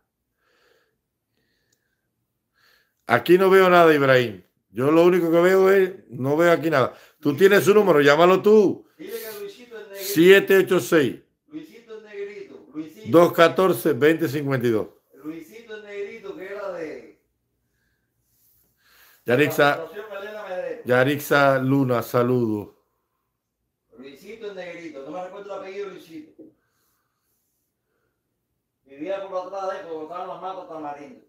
Aquí no veo nada, Ibrahim. Yo lo único que veo es, no veo aquí nada. Tú tienes su número, llámalo tú. Dile que Luisito es negrito. 786 Luisito es negrito. Luisito. 214 2052. Luisito es negrito, que era de Yarixa, Elena Medero. Yarixa Luna, saludo. Luisito es negrito, no me recuerdo el apellido Luisito. Vivía por atrás de él, cuando estaban los matos tamarindos.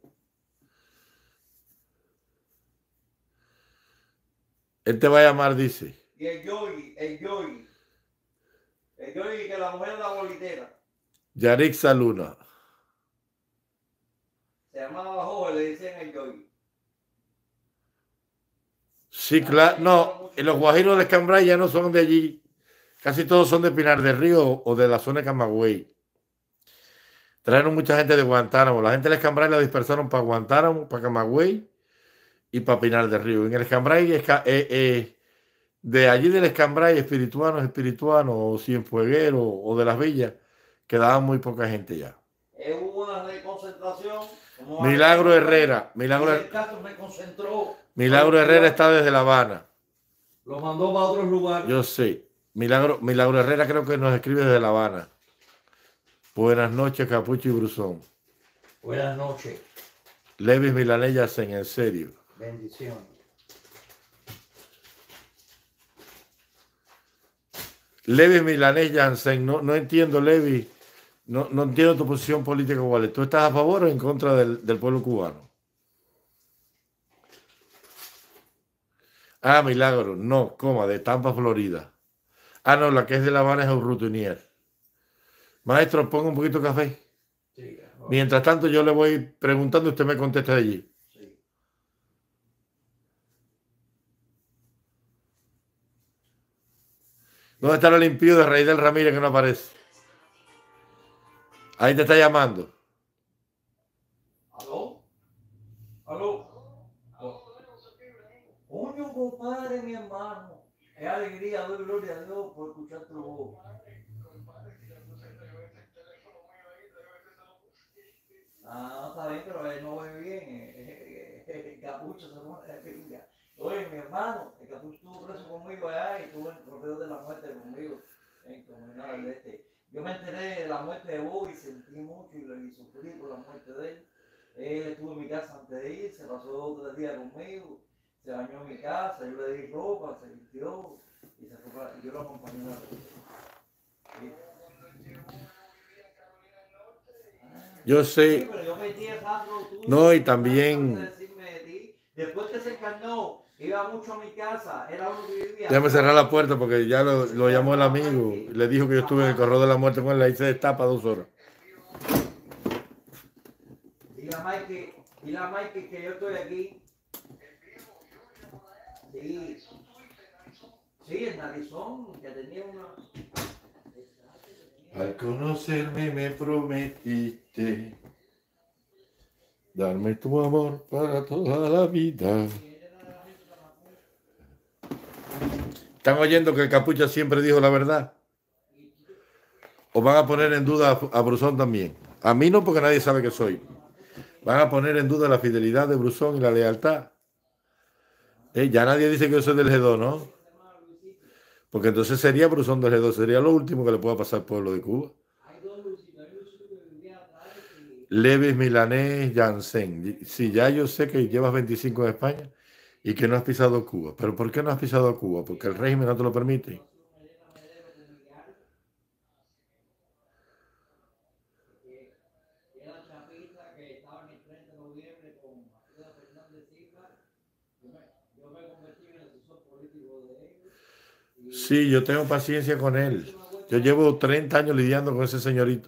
Él te va a llamar, dice. Y el Yogi que la mujer es la bolitera. Yarixa Luna. Se llamaba joven, le decían el Yogi. Sí, claro. No, los guajiros de Escambray ya no son de allí. Casi todos son de Pinar del Río o de la zona de Camagüey. Trajeron mucha gente de Guantánamo. La gente del Escambray la dispersaron para Guantánamo, para Camagüey y para Pinar del Río. En el Escambray, de allí del Escambray, espirituanos, o cienfuegueros o de las villas, quedaba muy poca gente ya. Hubo una reconcentración. Milagro Herrera. Milagro Herrera está desde La Habana. Lo mandó para otros lugares. Yo sé. Milagro Herrera creo que nos escribe desde La Habana. Buenas noches, Capucho y Brusón. Buenas noches. Levis Milanellas en serio. Bendiciones. Levis Milanés Jansen, no entiendo, Levis, no entiendo tu posición política cuál es. ¿Tú estás a favor o en contra del pueblo cubano? Ah, Milagro, no, de Tampa, Florida. Ah, no, la que es de La Habana es Urrutinier. Maestro, ponga un poquito de café. Sí, Mientras tanto, yo le voy preguntando y usted me contesta de allí. Sí. ¿Dónde está el impío de Rey del Ramírez que no aparece? Ahí te está llamando. ¿Aló? ¿Aló? Coño, compadre, mi hermano. Es alegría, doy gloria a Dios por escuchar tu voz. Ah, está bien, pero él no ve bien. El capucho se muere de pinga. Oye, mi hermano, el capucho estuvo preso conmigo allá y estuvo en el trofeo de la muerte conmigo. Comunal este. Yo me enteré de la muerte de Bob y sentí mucho y sufrí por la muerte de él. Él estuvo en mi casa antes de ir, se pasó 2 o 3 días conmigo, se bañó en mi casa, yo le di ropa, se vistió y se fue para, yo lo acompañé a la ¿sí? Yo sé. Sí, pero yo metí el rastro tuyo. No, y también. Después que se encarnó, iba mucho a mi casa, era uno que vivía. Déjame cerrar la puerta porque ya lo llamó el amigo y le dijo que yo estuve en el corredor de la muerte con él, ahí se destapa 2 horas. Dile a Mike que yo estoy aquí. Sí. Sí, el narizón, que tenía una... Al conocerme me prometiste darme tu amor para toda la vida. ¿Están oyendo que el Capucha siempre dijo la verdad? ¿O van a poner en duda a Brusón también? A mí no, porque nadie sabe que soy. Van a poner en duda la fidelidad de Bruzón y la lealtad. Ya nadie dice que yo soy del G2, ¿no? Porque entonces sería Bruzón del G2, sería lo último que le pueda pasar al pueblo de Cuba. Levis, Milanés, Janssen. Sí, ya yo sé que llevas 25 en España y que no has pisado Cuba. ¿Pero por qué no has pisado Cuba? Porque el régimen no te lo permite. Sí, yo tengo paciencia con él. Yo llevo 30 años lidiando con ese señorito.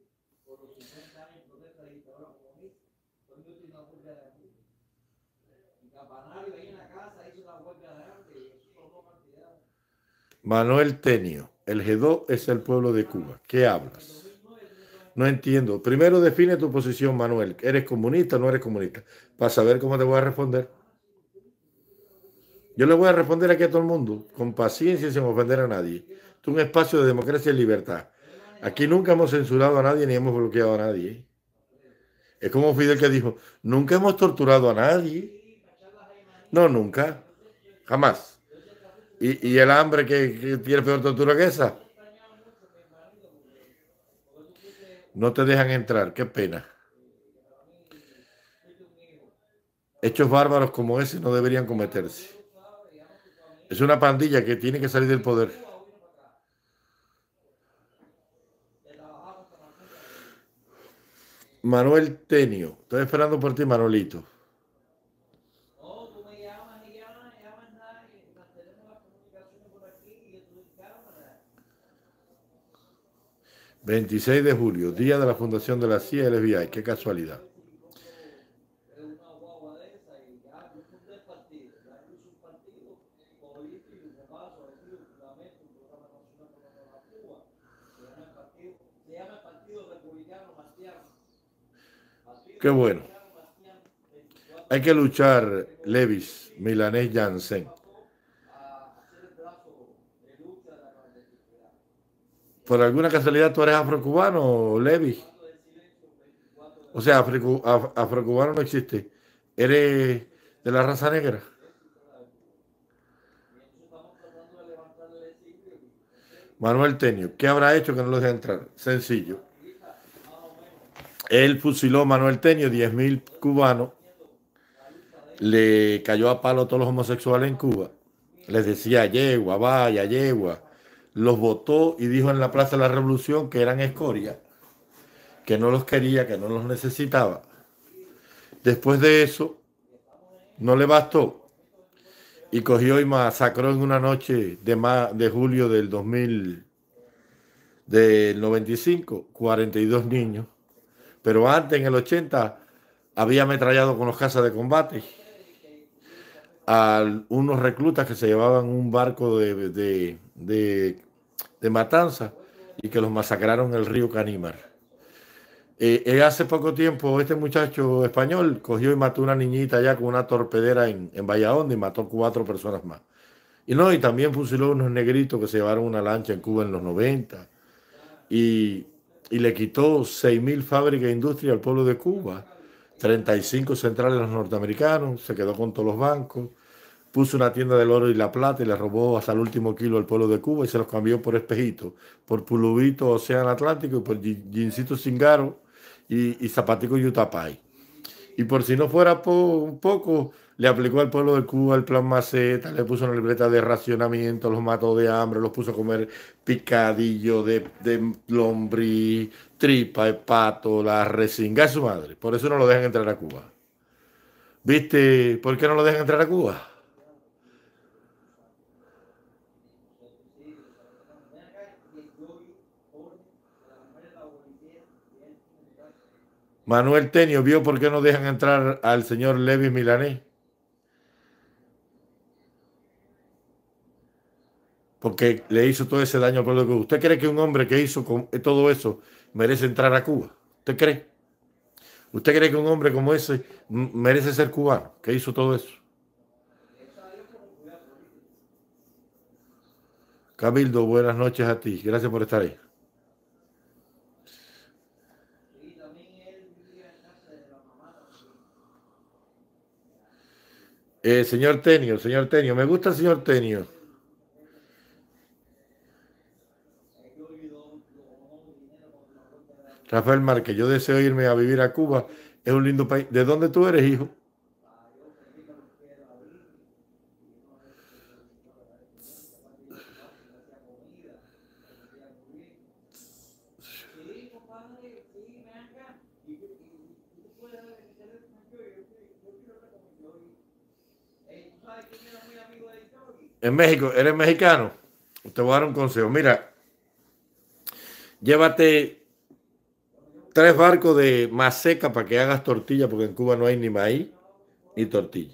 Manuel Tenio, el G2 es el pueblo de Cuba. ¿Qué hablas? No entiendo. Primero define tu posición, Manuel. ¿Eres comunista o no eres comunista? Para saber cómo te voy a responder. Yo le voy a responder aquí a todo el mundo, con paciencia y sin ofender a nadie. Esto es un espacio de democracia y libertad. Aquí nunca hemos censurado a nadie ni hemos bloqueado a nadie. Es como Fidel que dijo, nunca hemos torturado a nadie. No, nunca. Jamás. ¿Y el hambre que tiene peor tortura que esa? No te dejan entrar, qué pena. Hechos bárbaros como ese no deberían cometerse. Es una pandilla que tiene que salir del poder. Manuel Tenio. Estoy esperando por ti, Manuelito. ...26 de julio... ...día de la fundación de la CIA y el FBI... ...qué casualidad... Qué bueno. Hay que luchar, Levis, Milanés, Janssen. ¿Por alguna casualidad tú eres afrocubano, Levis? O sea, afrocubano no existe. ¿Eres de la raza negra? Manuel Tenio, ¿qué habrá hecho que no lo deje entrar? Sencillo. Él fusiló a Manuel Tenio, 10.000 cubanos. Le cayó a palo a todos los homosexuales en Cuba. Les decía yegua, vaya, yegua. Los votó y dijo en la Plaza de la Revolución que eran escoria, que no los quería, que no los necesitaba. Después de eso, no le bastó y cogió y masacró en una noche de julio del 95, 42 niños. Pero antes, en el 80, había ametrallado con los cazas de combate a unos reclutas que se llevaban un barco de matanza y que los masacraron en el río Canímar. Hace poco tiempo este muchacho español cogió y mató a una niñita allá con una torpedera en Bahía y mató 4 personas más. Y también fusiló unos negritos que se llevaron una lancha en Cuba en los 90 y le quitó 6.000 fábricas e industrias al pueblo de Cuba, 35 centrales a los norteamericanos, se quedó con todos los bancos, puso una tienda del oro y la plata y le robó hasta el último kilo al pueblo de Cuba y se los cambió por espejitos, por pulubito Océano Atlántico y por jeansito Cingaro y zapatico Yutapay. Y por si no fuera un poco, le aplicó al pueblo de Cuba el plan Maceta, le puso una libreta de racionamiento, los mató de hambre, los puso a comer picadillo de lombriz, tripa de pato, la resinga de su madre. Por eso no lo dejan entrar a Cuba. ¿Viste por qué no lo dejan entrar a Cuba? Manuel Tenio vio por qué no dejan entrar al señor Levis Milanés. Porque le hizo todo ese daño al pueblo de Cuba. ¿Usted cree que un hombre que hizo todo eso merece entrar a Cuba? ¿Usted cree? ¿Usted cree que un hombre como ese merece ser cubano, que hizo todo eso? Cabildo, buenas noches a ti. Gracias por estar ahí. Señor Tenio, me gusta el señor Tenio. Rafael Márquez, yo deseo irme a vivir a Cuba. Es un lindo país. ¿De dónde tú eres, hijo? En México, ¿eres mexicano? Te voy a dar un consejo. Mira, llévate 3 barcos de maseca para que hagas tortilla, porque en Cuba no hay ni maíz ni tortilla.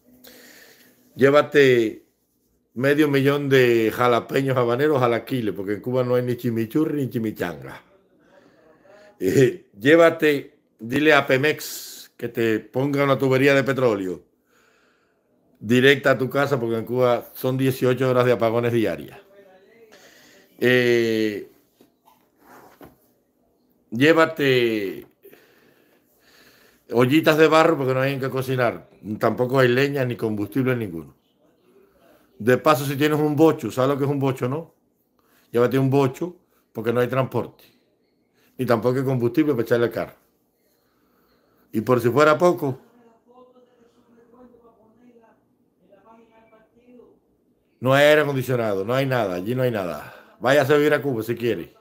Llévate $500,000 de jalapeños habaneros jalaquiles, porque en Cuba no hay ni chimichurri ni chimichanga. Llévate, dile a Pemex que te ponga una tubería de petróleo directa a tu casa, porque en Cuba son 18 horas de apagones diarias. Llévate ollitas de barro porque no hay en qué cocinar. Tampoco hay leña ni combustible ninguno. De paso, si tienes un bocho, ¿sabes lo que es un bocho, no? Llévate un bocho porque no hay transporte. Ni tampoco hay combustible para echarle al carro. Y por si fuera poco, no hay aire acondicionado, no hay nada, allí no hay nada. Váyase a vivir a Cuba si quiere.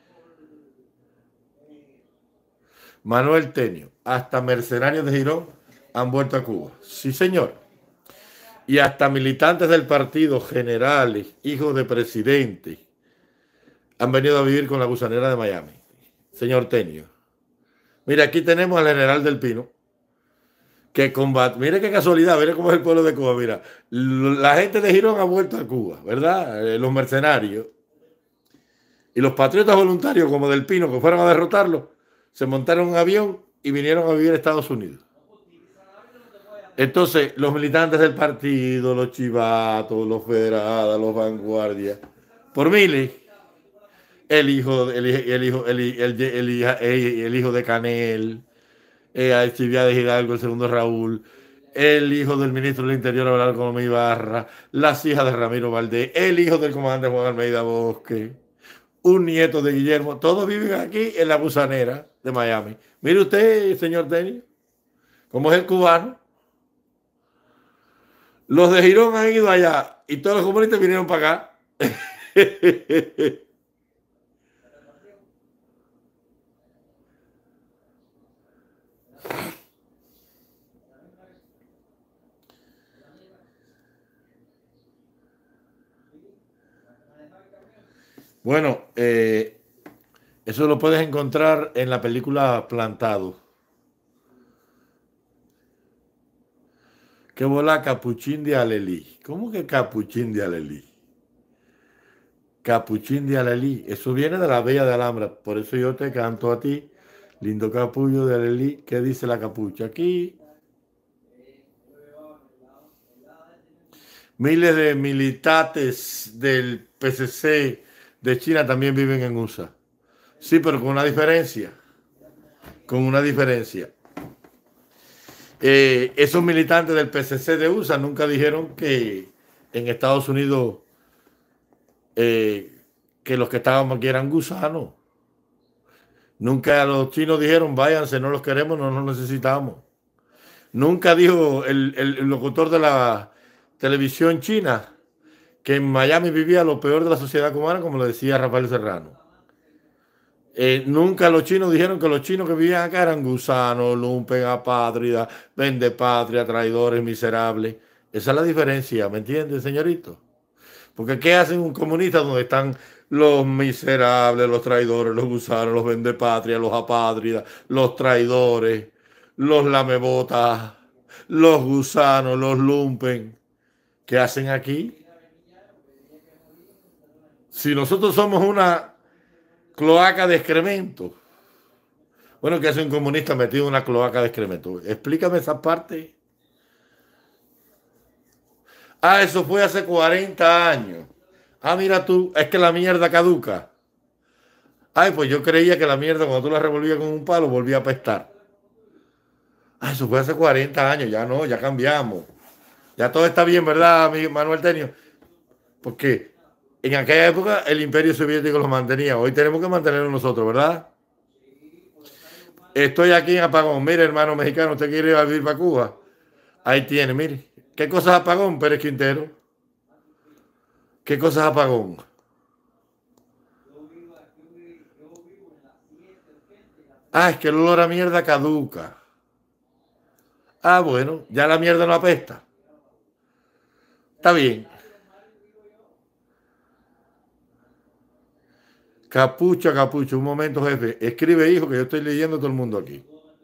Manuel Tenio, hasta mercenarios de Girón han vuelto a Cuba. Sí, señor. Y hasta militantes del partido, generales, hijos de presidentes, han venido a vivir con la gusanera de Miami. Señor Tenio. Mira, aquí tenemos al general del Pino, que combate. Mire qué casualidad, mire cómo es el pueblo de Cuba. Mira, la gente de Girón ha vuelto a Cuba, ¿verdad? Los mercenarios. Y los patriotas voluntarios, como del Pino, que fueron a derrotarlo, se montaron en un avión y vinieron a vivir a Estados Unidos. Entonces, los militantes del partido, los chivatos, los federadas, los vanguardias, por miles, el hijo de Canel, Alcibiades Hidalgo, el segundo Raúl, el hijo del ministro del Interior, Abelardo Colomé Ibarra, las hijas de Ramiro Valdés, el hijo del comandante Juan Almeida Bosque, un nieto de Guillermo, todos viven aquí en la gusanera de Miami. Mire usted, señor Tenio, cómo es el cubano. Los de Girón han ido allá y todos los comunistas vinieron para acá. Bueno, eso lo puedes encontrar en la película Plantado. ¿Qué bola Capuchín de Alelí? ¿Cómo que Capuchín de Alelí? Capuchín de Alelí. Eso viene de la Bella de Alhambra. Por eso yo te canto a ti, lindo capullo de Alelí. ¿Qué dice la capucha? Aquí miles de militantes del PCC de China también viven en USA. Sí, pero con una diferencia. Con una diferencia. Esos militantes del PCC de USA nunca dijeron que en Estados Unidos que los que estábamos aquí eran gusanos. Nunca los chinos dijeron váyanse, no los queremos, no los necesitamos. Nunca dijo el locutor de la televisión china que en Miami vivía lo peor de la sociedad cubana, como lo decía Rafael Serrano. Nunca los chinos dijeron que los chinos que vivían acá eran gusanos, lumpen, apátridas, vendepatria, traidores, miserables. Esa es la diferencia, ¿me entiende, señorito? Porque ¿qué hacen un comunista donde están los miserables, los traidores, los gusanos, los vendepatrias, los apátridas, los traidores, los lamebotas, los gusanos, los lumpen? ¿Qué hacen aquí? Si nosotros somos una cloaca de excremento. Bueno, ¿qué hace un comunista metido en una cloaca de excremento? Explícame esa parte. Ah, eso fue hace 40 años. Ah, mira tú, es que la mierda caduca. Ay, pues yo creía que la mierda cuando tú la revolvías con un palo volvía a apestar. Ah, eso fue hace 40 años, ya no, ya cambiamos. Ya todo está bien, ¿verdad, Manuel Tenio? Porque en aquella época el imperio soviético los mantenía. Hoy tenemos que mantenerlos nosotros, ¿verdad? Estoy aquí en apagón. Mire, hermano mexicano, ¿usted quiere ir a vivir para Cuba? Ahí tiene, mire. ¿Qué cosas apagón, Pérez Quintero? ¿Qué cosas apagón? Ah, es que el olor a mierda caduca. Ah, bueno, ya la mierda no apesta. Está bien. Capucho, capucho, un momento, jefe. Escribe, hijo, que yo estoy leyendo todo el mundo aquí.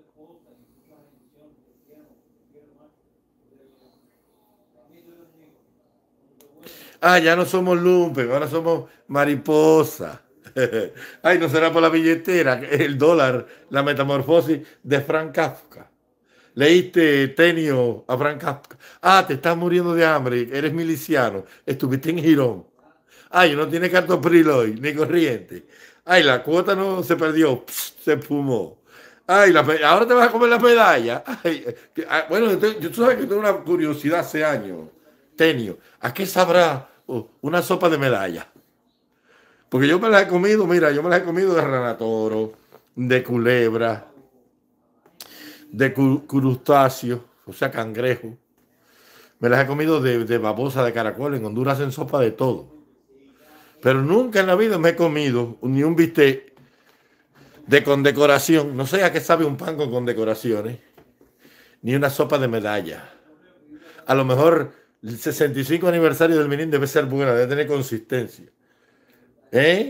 Ah, ya no somos lumpen, ahora somos mariposa. Ay, no será por la billetera, el dólar, la metamorfosis de Frank Kafka. ¿Leíste Tenio a Frank Kafka? Ah, te estás muriendo de hambre, eres miliciano, estuviste en Girón. Ay, no tiene cartopril hoy, ni corriente. Ay, la cuota no se perdió, se fumó. Ay, ahora te vas a comer la medalla. Ay, bueno, tú sabes que tengo una curiosidad hace años, Tenio. ¿A qué sabrá una sopa de medalla? Porque yo me la he comido, mira, yo me la he comido de ranatoro, de culebra, de crustáceo, o sea, cangrejo. Me las he comido de babosa, de caracol. En Honduras hacen sopa de todo. Pero nunca en la vida me he comido ni un bistec de condecoración. No sé a qué sabe un pan con condecoraciones. Ni una sopa de medalla. A lo mejor el 65 aniversario del Minin debe ser buena, debe tener consistencia. ¿Eh?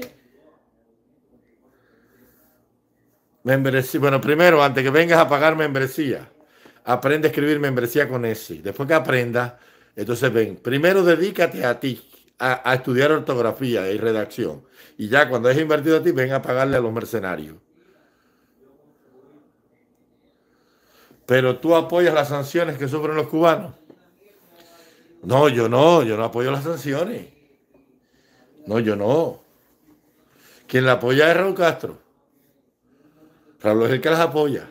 Membresía. Bueno, primero, antes que vengas a pagar membresía, aprende a escribir membresía con S. Después que aprendas, entonces ven, primero dedícate a ti, a estudiar ortografía y redacción. Y ya cuando hayas invertido a ti, ven a pagarle a los mercenarios. Pero tú apoyas las sanciones que sufren los cubanos. No, yo no apoyo las sanciones. No, yo no. Quien la apoya es Raúl Castro. Raúl es el que las apoya.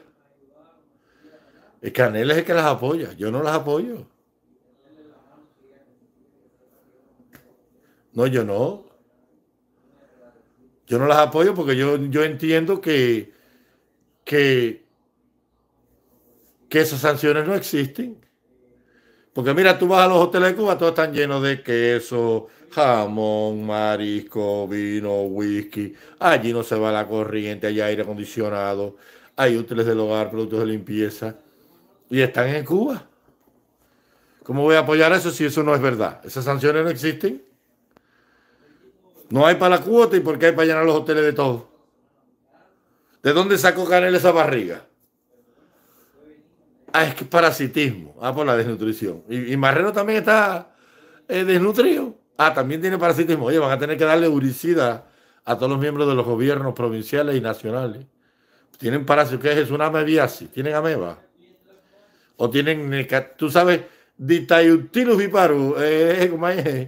El Canel es el que las apoya. Yo no las apoyo. No, yo no. Yo no las apoyo porque yo entiendo que, que esas sanciones no existen. Porque mira, tú vas a los hoteles de Cuba, todos están llenos de queso, jamón, marisco, vino, whisky. Allí no se va la corriente, hay aire acondicionado, hay útiles del hogar, productos de limpieza. Y están en Cuba. ¿Cómo voy a apoyar eso si eso no es verdad? Esas sanciones no existen. No hay para la cuota y por qué hay para llenar los hoteles de todo. ¿De dónde sacó Canel esa barriga? Ah, es que es parasitismo. Ah, por la desnutrición. Y Marrero también está desnutrido. Ah, también tiene parasitismo. Oye, van a tener que darle uricida a todos los miembros de los gobiernos provinciales y nacionales. Tienen parásitos. ¿Qué es eso? Una amebiasis. Tienen ameba. O tienen, tú sabes, Ditayutilus viparus. ¿Cómo es?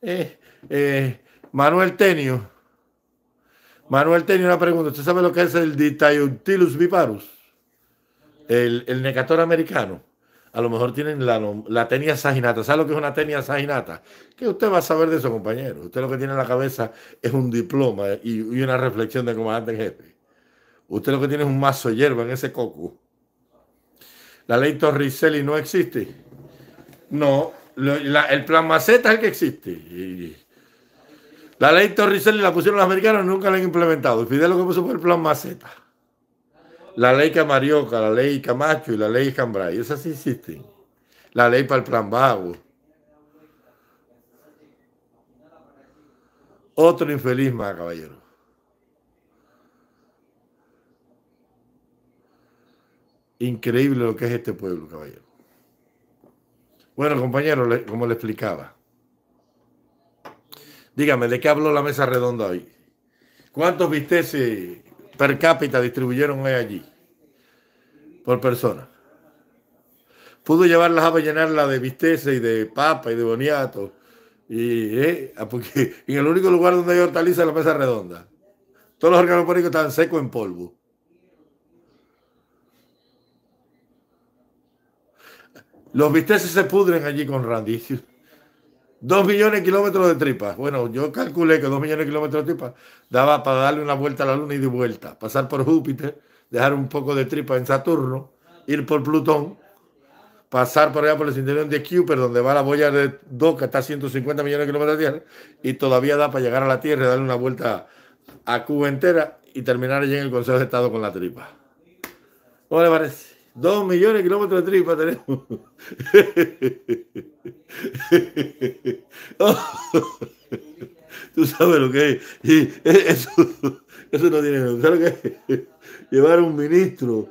Manuel Tenio. Manuel Tenio, una pregunta. ¿Usted sabe lo que es el Ditayutilus viparus? El necator americano. A lo mejor tienen la tenia saginata. ¿Sabe lo que es una tenia saginata? ¿Qué usted va a saber de eso, compañero? Usted lo que tiene en la cabeza es un diploma y una reflexión de comandante en jefe. Usted lo que tiene es un mazo de hierba en ese coco. La ley Torricelli no existe. No, el plan Maceta es el que existe. La ley Torricelli la pusieron los americanos, nunca la han implementado. Y Fidel lo que puso fue el plan Maceta. La ley Camarioca, la ley Camacho y la ley Cambray. Esas sí existen. La ley para el plan Vago. Otro infeliz más, caballero. Increíble lo que es este pueblo, caballero. Bueno, compañero, como le explicaba. Dígame, ¿de qué habló la mesa redonda hoy? ¿Cuántos bisteces per cápita distribuyeron hoy allí? Por persona. Pudo llevarlas a llenarla de bisteces y de papa y de boniato. Porque en el único lugar donde hay hortalizas es la mesa redonda. Todos los organopónicos estaban secos en polvo. Los bisteces se pudren allí con Randy. 2 millones de kilómetros de tripas. Bueno, yo calculé que 2 millones de kilómetros de tripas daba para darle una vuelta a la Luna y de vuelta. Pasar por Júpiter, dejar un poco de tripa en Saturno, ir por Plutón, pasar por allá por el cinturón de Kuiper, donde va la boya de 2, que está a 150 millones de kilómetros de tierra, y todavía da para llegar a la Tierra y darle una vuelta a Cuba entera y terminar allí en el Consejo de Estado con la tripa. ¿Cómo le parece? 2 millones de kilómetros de tripa tenemos. Tú sabes lo que es. Y eso no tiene. ¿Tú sabes lo que es? Llevar un ministro.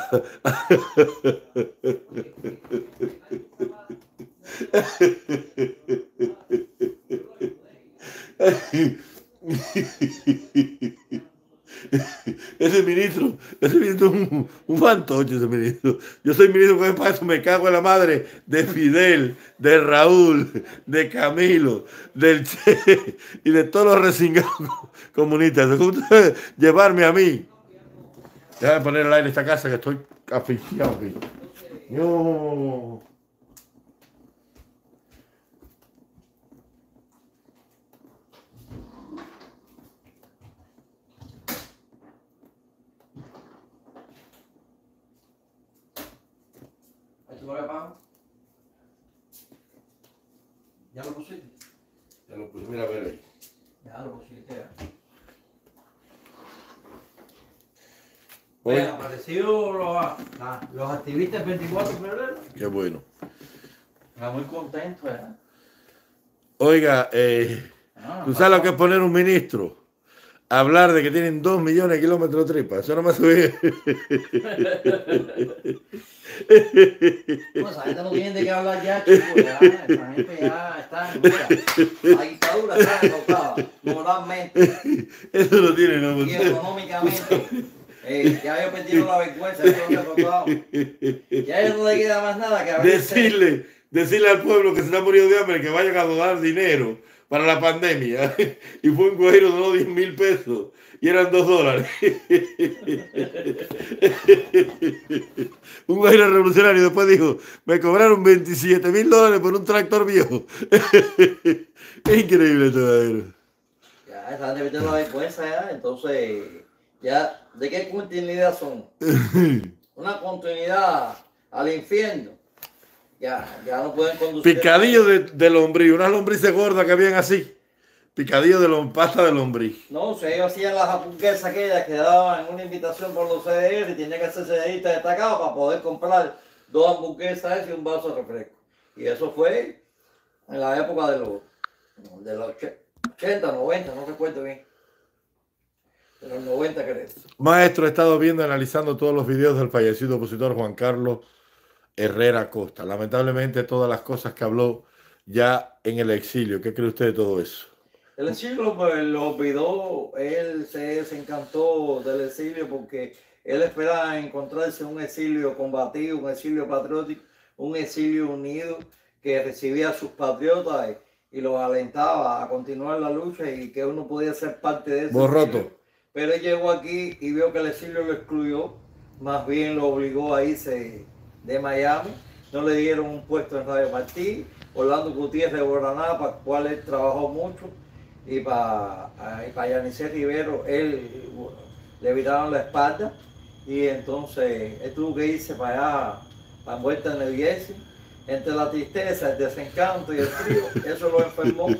Ese ministro es un fantoche, ese ministro. Yo soy ministro que para eso me cago en la madre de Fidel, de Raúl, de Camilo, del Che y de todos los resingados comunistas. Llevarme a mí. Déjame poner el aire en esta casa que estoy asfixiado aquí. Yo... ¿Ya lo pusiste? Ya lo puse, mira a ver ahí. Ya lo pusiste. Hoy, Han aparecido los activistas el 24 de febrero. qué bueno. Está muy contento, ¿verdad? Oiga, ¿tú sabes lo que es poner un ministro? Hablar de que tienen 2 millones de kilómetros de tripa. Eso no me sube. No, esa gente no tiene de qué hablar ya, chicos. Ya, esa gente ya está dura. La dictadura está derrotada moralmente Eso no tiene, no. y económicamente. Ya ellos perdieron la vergüenza, ellos son derrotados. Ya a ellos no le queda más nada que abrirse. Decirle al pueblo que se está muriendo de hambre que vayan a donar dinero para la pandemia. Y fue un cojero, donó 10,000 pesos y eran $2. Un cojero revolucionario después dijo, me cobraron $27,000 por un tractor viejo. Es increíble esto, cojero. Ya están perdiendo la vergüenza ya, entonces, ya, ¿de qué continuidad son? Una continuidad al infierno. Ya no pueden conducir. Picadillo de lombriz, unas lombrices gordas que habían así. Picadillo de pasta de lombriz. No, si ellos hacían las hamburguesas aquellas que daban una invitación por los CDR y tenían que hacer CDRista destacado para poder comprar 2 hamburguesas y un vaso de refresco. Y eso fue en la época de los 80, 90, no recuerdo bien. De los 90 creo. Maestro, he estado viendo y analizando todos los videos del fallecido opositor Juan Carlos Herrera Costa. Lamentablemente todas las cosas que habló ya en el exilio. ¿Qué cree usted de todo eso? El exilio lo olvidó, él se desencantó del exilio porque él esperaba encontrarse un exilio combativo, un exilio patriótico, un exilio unido que recibía a sus patriotas y los alentaba a continuar la lucha y que uno podía ser parte de eso. Borroto. Pero él llegó aquí y vio que el exilio lo excluyó, más bien lo obligó a irse de Miami, no le dieron un puesto en Radio Martí, Orlando Gutiérrez de Boraná, para el cual él trabajó mucho, y para Yanisset Rivero, él le viraron la espalda, y entonces él tuvo que irse para allá, para Vuelta en New Jersey. Entre la tristeza, el desencanto y el frío, eso lo enfermó,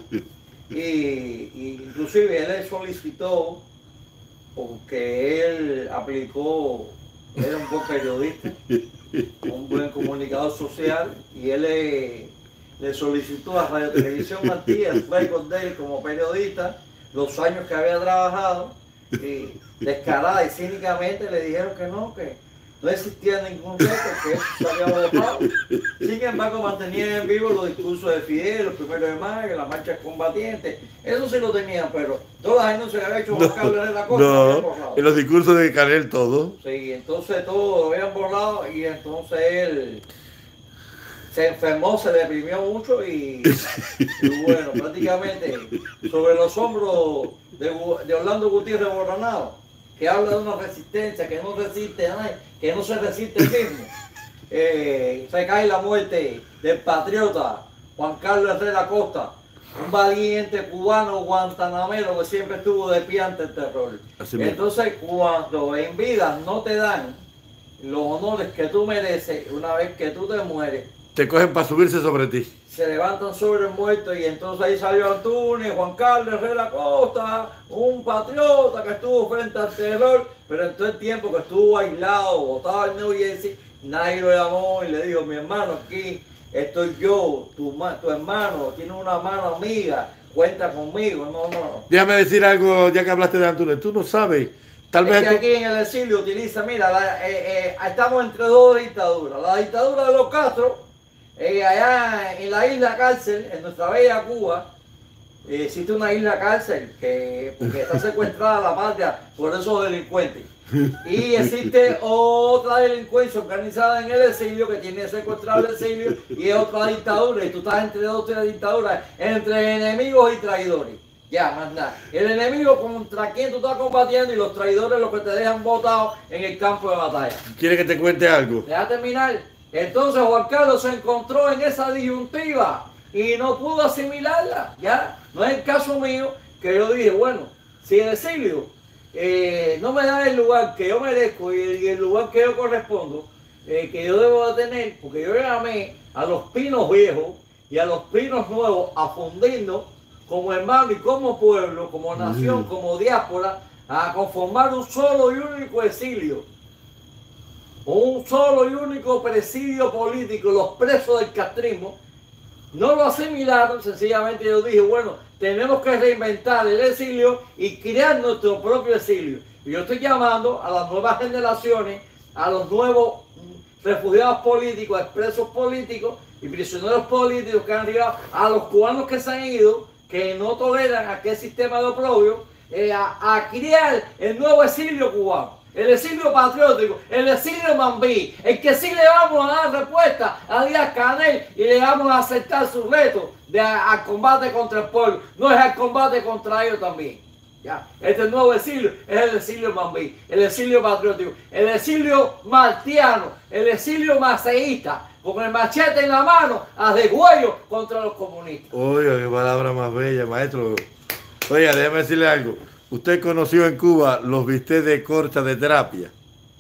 y inclusive él le solicitó, porque él aplicó, era un buen periodista, un buen comunicador social, y él le solicitó a Radio Televisión Martí el récord de él como periodista, los años que había trabajado, y descarada y cínicamente le dijeron que no existía ningún récord, que eso se había votado. Sin embargo, mantenían en vivo los discursos de Fidel, los 1 de mayo, las marchas combatientes, eso sí lo tenían, pero todas las años se le había hecho Juan Carlos Herrera Costa. No, en los discursos de Canel todo. Sí, entonces todo lo habían borrado y entonces él se enfermó, se deprimió mucho y bueno, prácticamente sobre los hombros de Orlando Gutiérrez Boranado, que habla de una resistencia que no resiste a nadie, que no se resiste el mismo. recae la muerte del patriota Juan Carlos Herrera Costa, un valiente cubano guantanamero que siempre estuvo de pie ante el terror. Entonces, cuando en vida no te dan los honores que tú mereces, una vez que tú te mueres, te cogen para subirse sobre ti. Se levantan sobre el muerto y entonces ahí salió Antunes, Juan Carlos Herrera Costa, un patriota que estuvo frente al terror, pero en todo el tiempo que estuvo aislado, botado en New Jersey, nadie lo llamó y le dijo, mi hermano, aquí estoy yo, tu hermano, tiene una mano amiga, cuenta conmigo, no. Déjame decir algo, ya que hablaste de Antunes, tú no sabes, tal vez... Es que aquí en el exilio utiliza, mira, estamos entre dos dictaduras, la dictadura de los Castro, allá en la isla cárcel, en nuestra bella Cuba, existe una isla cárcel porque está secuestrada la patria por esos delincuentes. Y existe otra delincuencia organizada en el exilio que tiene secuestrado el exilio y es otra dictadura. Y tú estás entre dos dictaduras, entre enemigos y traidores. Ya, más nada. El enemigo contra quien tú estás combatiendo y los traidores los que te dejan botados en el campo de batalla. ¿Quiere que te cuente algo? Deja terminar. Entonces Juan Carlos se encontró en esa disyuntiva y no pudo asimilarla, ¿ya? No es el caso mío que yo dije, bueno, si el exilio no me da el lugar que yo merezco y el lugar que yo correspondo, que yo debo de tener, porque yo llamé a los pinos viejos y a los pinos nuevos a fundirnos como hermano y como pueblo, como nación, como diáspora, a conformar un solo y único exilio. Un solo y único presidio político, los presos del castrismo, no lo asimilaron, sencillamente yo dije, bueno, tenemos que reinventar el exilio y crear nuestro propio exilio. Y yo estoy llamando a las nuevas generaciones, a los nuevos refugiados políticos, expresos políticos y prisioneros políticos que han llegado, a los cubanos que se han ido, que no toleran aquel sistema de oprobio, a crear el nuevo exilio cubano. El exilio patriótico, el exilio mambí, el que sí le vamos a dar respuesta a Díaz-Canel y le vamos a aceptar su reto al combate contra el pueblo, no es al combate contra ellos también. ¿Ya? Este nuevo exilio es el exilio mambí, el exilio patriótico, el exilio martiano, el exilio maceísta, con el machete en la mano, a degüello contra los comunistas. Oiga, qué palabra más bella, maestro. Oiga, déjame decirle algo. ¿Usted conoció en Cuba los bistecs de corcha de terapia?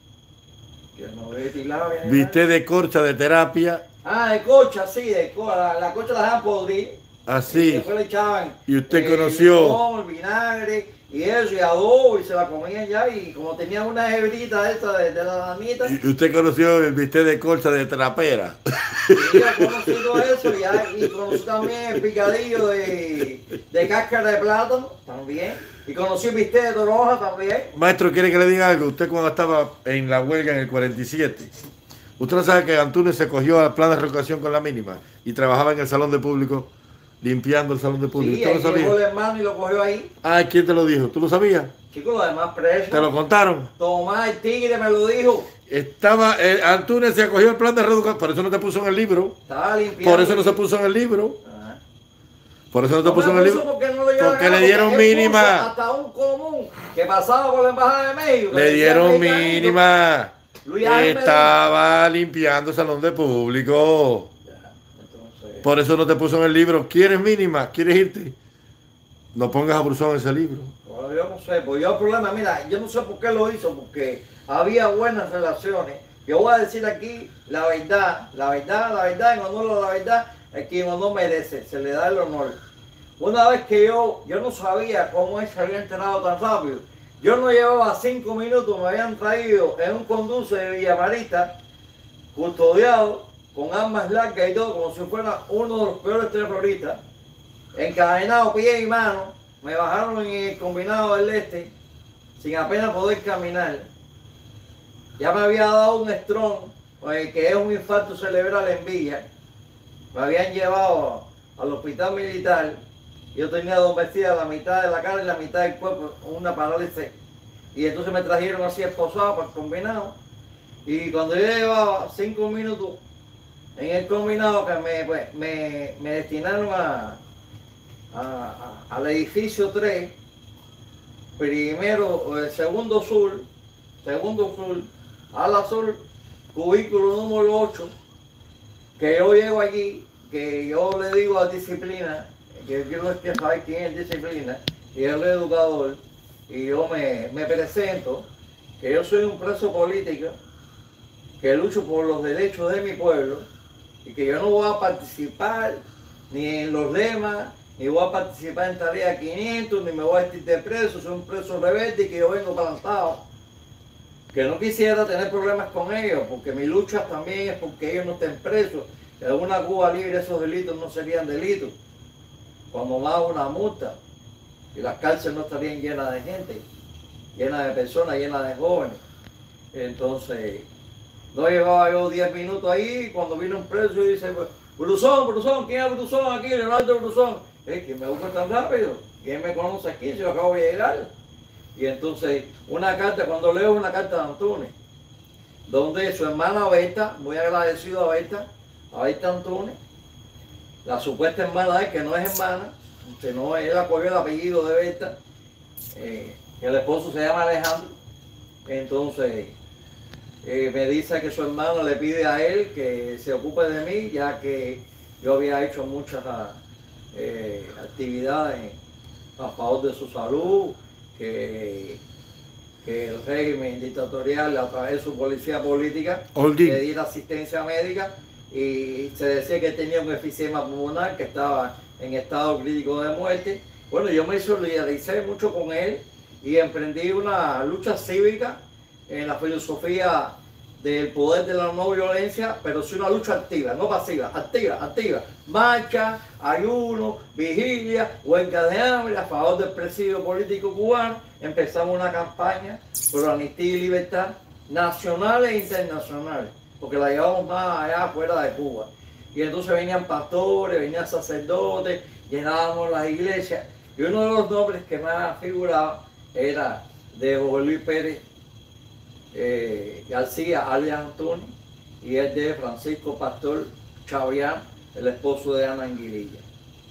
Bistec de corcha de terapia. Ah, de corcha, sí, la corcha la dejan podrir. Así. Después le echaban. Y usted conoció. Limón, vinagre y eso, y adobo, y se la comían ya. Y como tenía una hebrita esta de la damita. ¿Y usted conoció el bistec de corcha de trapera? Sí, yo conocí todo eso, y conocí también el picadillo de cáscara de plátano, también. Y conocí bistec de toronja también. Maestro, ¿quiere que le diga algo? Usted cuando estaba en la huelga en el 47, usted no sabe que Antunes se cogió al plan de reeducación con la mínima y trabajaba en el salón de público, limpiando el salón de público. Sí, ¿Usted lo sabía? llegó el hermano y lo cogió ahí. Ah, ¿quién te lo dijo? ¿Tú lo sabías? Chicos, los demás presos. ¿Te lo contaron? Tomás el tigre me lo dijo. Estaba, Antunes se acogió al plan de reeducación, por eso no te puso en el libro. Estaba limpiando. Por eso no se puso en el libro. Por eso no te puso en el libro. Porque le dieron mínima. Hasta un común que pasaba por la embajada de México. Le dieron mínima. Estaba limpiando el salón de público. Por eso no te puso en el libro. ¿Quieres mínima? ¿Quieres irte? No pongas a Brusón en ese libro. Bueno, yo no sé, pues yo el problema, mira, yo no sé por qué lo hizo, porque había buenas relaciones. Yo voy a decir aquí la verdad, en honor a la verdad, es quien no merece, se le da el honor. Una vez que yo no sabía cómo él se había enterado tan rápido. Yo no llevaba 5 minutos, me habían traído en un conduce de Villamarita, custodiado, con armas largas y todo, como si fuera uno de los peores terroristas, encadenado pie y mano, me bajaron en el combinado del este, sin apenas poder caminar. Ya me había dado un estrón, que es un infarto cerebral en Villa. Me habían llevado al hospital militar. Yo tenía adormecida la mitad de la cara y la mitad del cuerpo, una parálisis. Y entonces me trajeron así esposado para el combinado. Y cuando yo llevaba 5 minutos en el combinado, que me destinaron al edificio 3, primero, segundo sur, ala sur, cubículo número 8, que yo llego allí, que yo le digo a Disciplina, que yo no es que sabe quién es Disciplina, y él es el educador, y yo me presento, que yo soy un preso político, que lucho por los derechos de mi pueblo, y que yo no voy a participar ni en los lemas, ni voy a participar en tarea 500, ni me voy a vestir de preso, soy un preso rebelde y que yo vengo plantado. Que no quisiera tener problemas con ellos, porque mi lucha también es porque ellos no estén presos. En una Cuba libre esos delitos no serían delitos. Cuando más una multa, y las cárceles no estarían llenas de gente, llenas de personas, llenas de jóvenes. Entonces, no llevaba yo 10 minutos ahí, cuando vino un preso y dice, Brusón, ¿quién es Brusón aquí? Leonardo Brusón. ¿Quién me busca tan rápido? ¿Quién me conoce aquí si yo acabo de llegar? Y entonces, una carta, cuando leo una carta de Antunes, donde su hermana Berta, muy agradecido a Berta Antunes, la supuesta hermana es que no es hermana, que no, él acogió el apellido de Berta, el esposo se llama Alejandro, entonces me dice que su hermano le pide a él que se ocupe de mí, ya que yo había hecho muchas actividades a favor de su salud, que el régimen dictatorial a través de su policía política le diera asistencia médica, y se decía que tenía un efisema pulmonar, que estaba en estado crítico de muerte. Bueno, yo me solidaricé mucho con él y emprendí una lucha cívica en la filosofía del poder de la no violencia, pero sí una lucha activa, no pasiva, activa. Marcha, ayuno, vigilia, huelga de hambre a favor del presidio político cubano. Empezamos una campaña por amnistía y libertad nacionales e internacionales, porque la llevamos más allá afuera de Cuba. Y entonces venían pastores, venían sacerdotes, llenábamos las iglesias. Y uno de los nombres que más figuraba era de José Luis Pérez García, alias Antunes, y es de Francisco Pastor Chabrián, el esposo de Ana Anguirilla.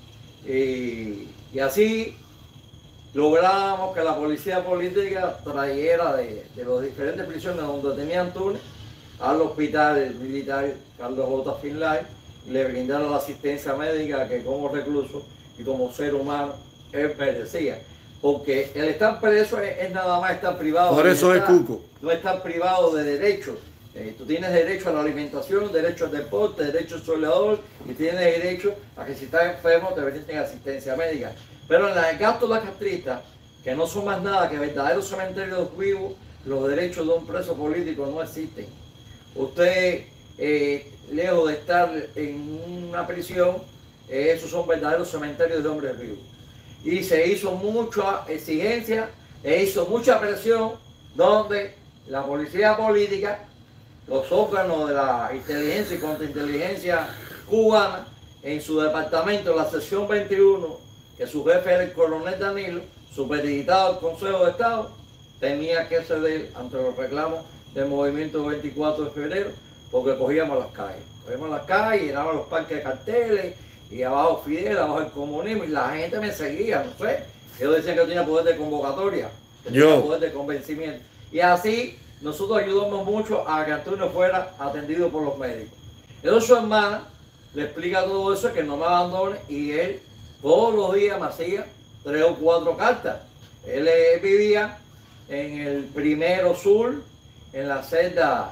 Y así logramos que la policía política trayera de las diferentes prisiones donde tenía Antunes al hospital militar Carlos J. Finlay y le brindara la asistencia médica que como recluso y como ser humano él merecía. Porque el estar preso es nada más estar privado. Por eso es cuco. No estar privado de derechos. Tú tienes derecho a la alimentación, derecho al deporte, derecho al soleador, y tienes derecho a que si estás enfermo te brinden asistencia médica. Pero en la cápsula castrista, que no son más nada que verdaderos cementerios vivos, los derechos de un preso político no existen. Usted, lejos de estar en una prisión, esos son verdaderos cementerios de hombres vivos. Y se hizo mucha exigencia, e hizo mucha presión, donde la policía política, los órganos de la inteligencia y contrainteligencia cubana, en su departamento, la sección 21, que su jefe era el coronel Danilo, supeditado al Consejo de Estado, tenía que ceder ante los reclamos del movimiento 24 de febrero, porque cogíamos las calles, llenábamos los parques de carteles, y abajo Fidel, abajo el comunismo, y la gente me seguía, no sé. Ellos decían que yo tenía poder de convocatoria, que tenía poder de convencimiento. Y así nosotros ayudamos mucho a que Antonio fuera atendido por los médicos. Entonces su hermana le explica todo eso, que no me abandone, y él todos los días me hacía 3 o 4 cartas. Él vivía en el Primero Sur, en la celda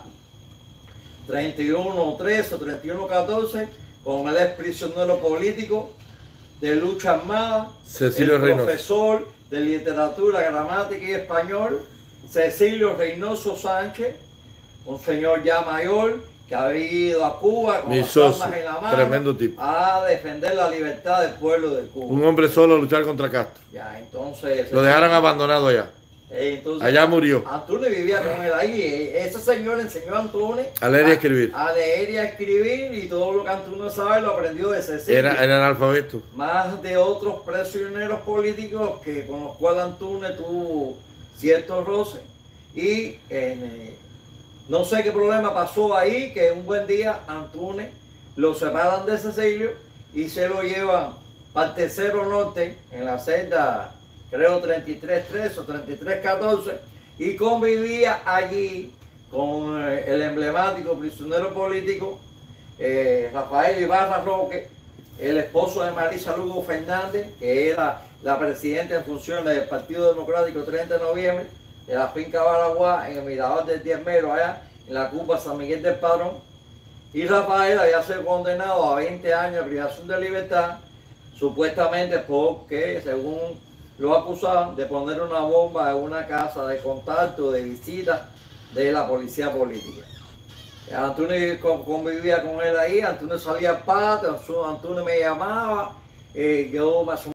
3113 o 3114, con el ex prisionero político de lucha armada, Cecilio el Reynoso, profesor de literatura, gramática y español, Cecilio Reynoso Sánchez, un señor ya mayor que había ido a Cuba con las armas en la mano, tremendo tipo, a defender la libertad del pueblo de Cuba. Un hombre solo a luchar contra Castro. Ya, entonces, lo dejaron abandonado allá. Entonces, allá murió. Antunes vivía con él ahí. Ese señor enseñó a Antunes a leer y escribir. A leer y a escribir, y todo lo que Antunes sabe lo aprendió de Cecilio. Era analfabeto. Más de otros prisioneros políticos con los cuales Antunes tuvo ciertos roces. Y no sé qué problema pasó ahí, que un buen día Antunes lo separan de Cecilio y se lo llevan para el Tercero Norte, en la celda, creo 33-13 o 33-14, y convivía allí con el emblemático prisionero político Rafael Ibarra Roque, el esposo de Marisa Lugo Fernández, que era la presidenta en funciones del Partido Democrático 30 de noviembre, de la finca Baraguá, en el Mirador del Diezmero, allá en la Cuba San Miguel del Padrón. Y Rafael había sido condenado a 20 años de privación de libertad, supuestamente porque, según lo acusaban, de poner una bomba en una casa de contacto, de visita de la policía política. Antonio convivía con él ahí, Antonio salía al patio, Antonio me llamaba, yo me asumía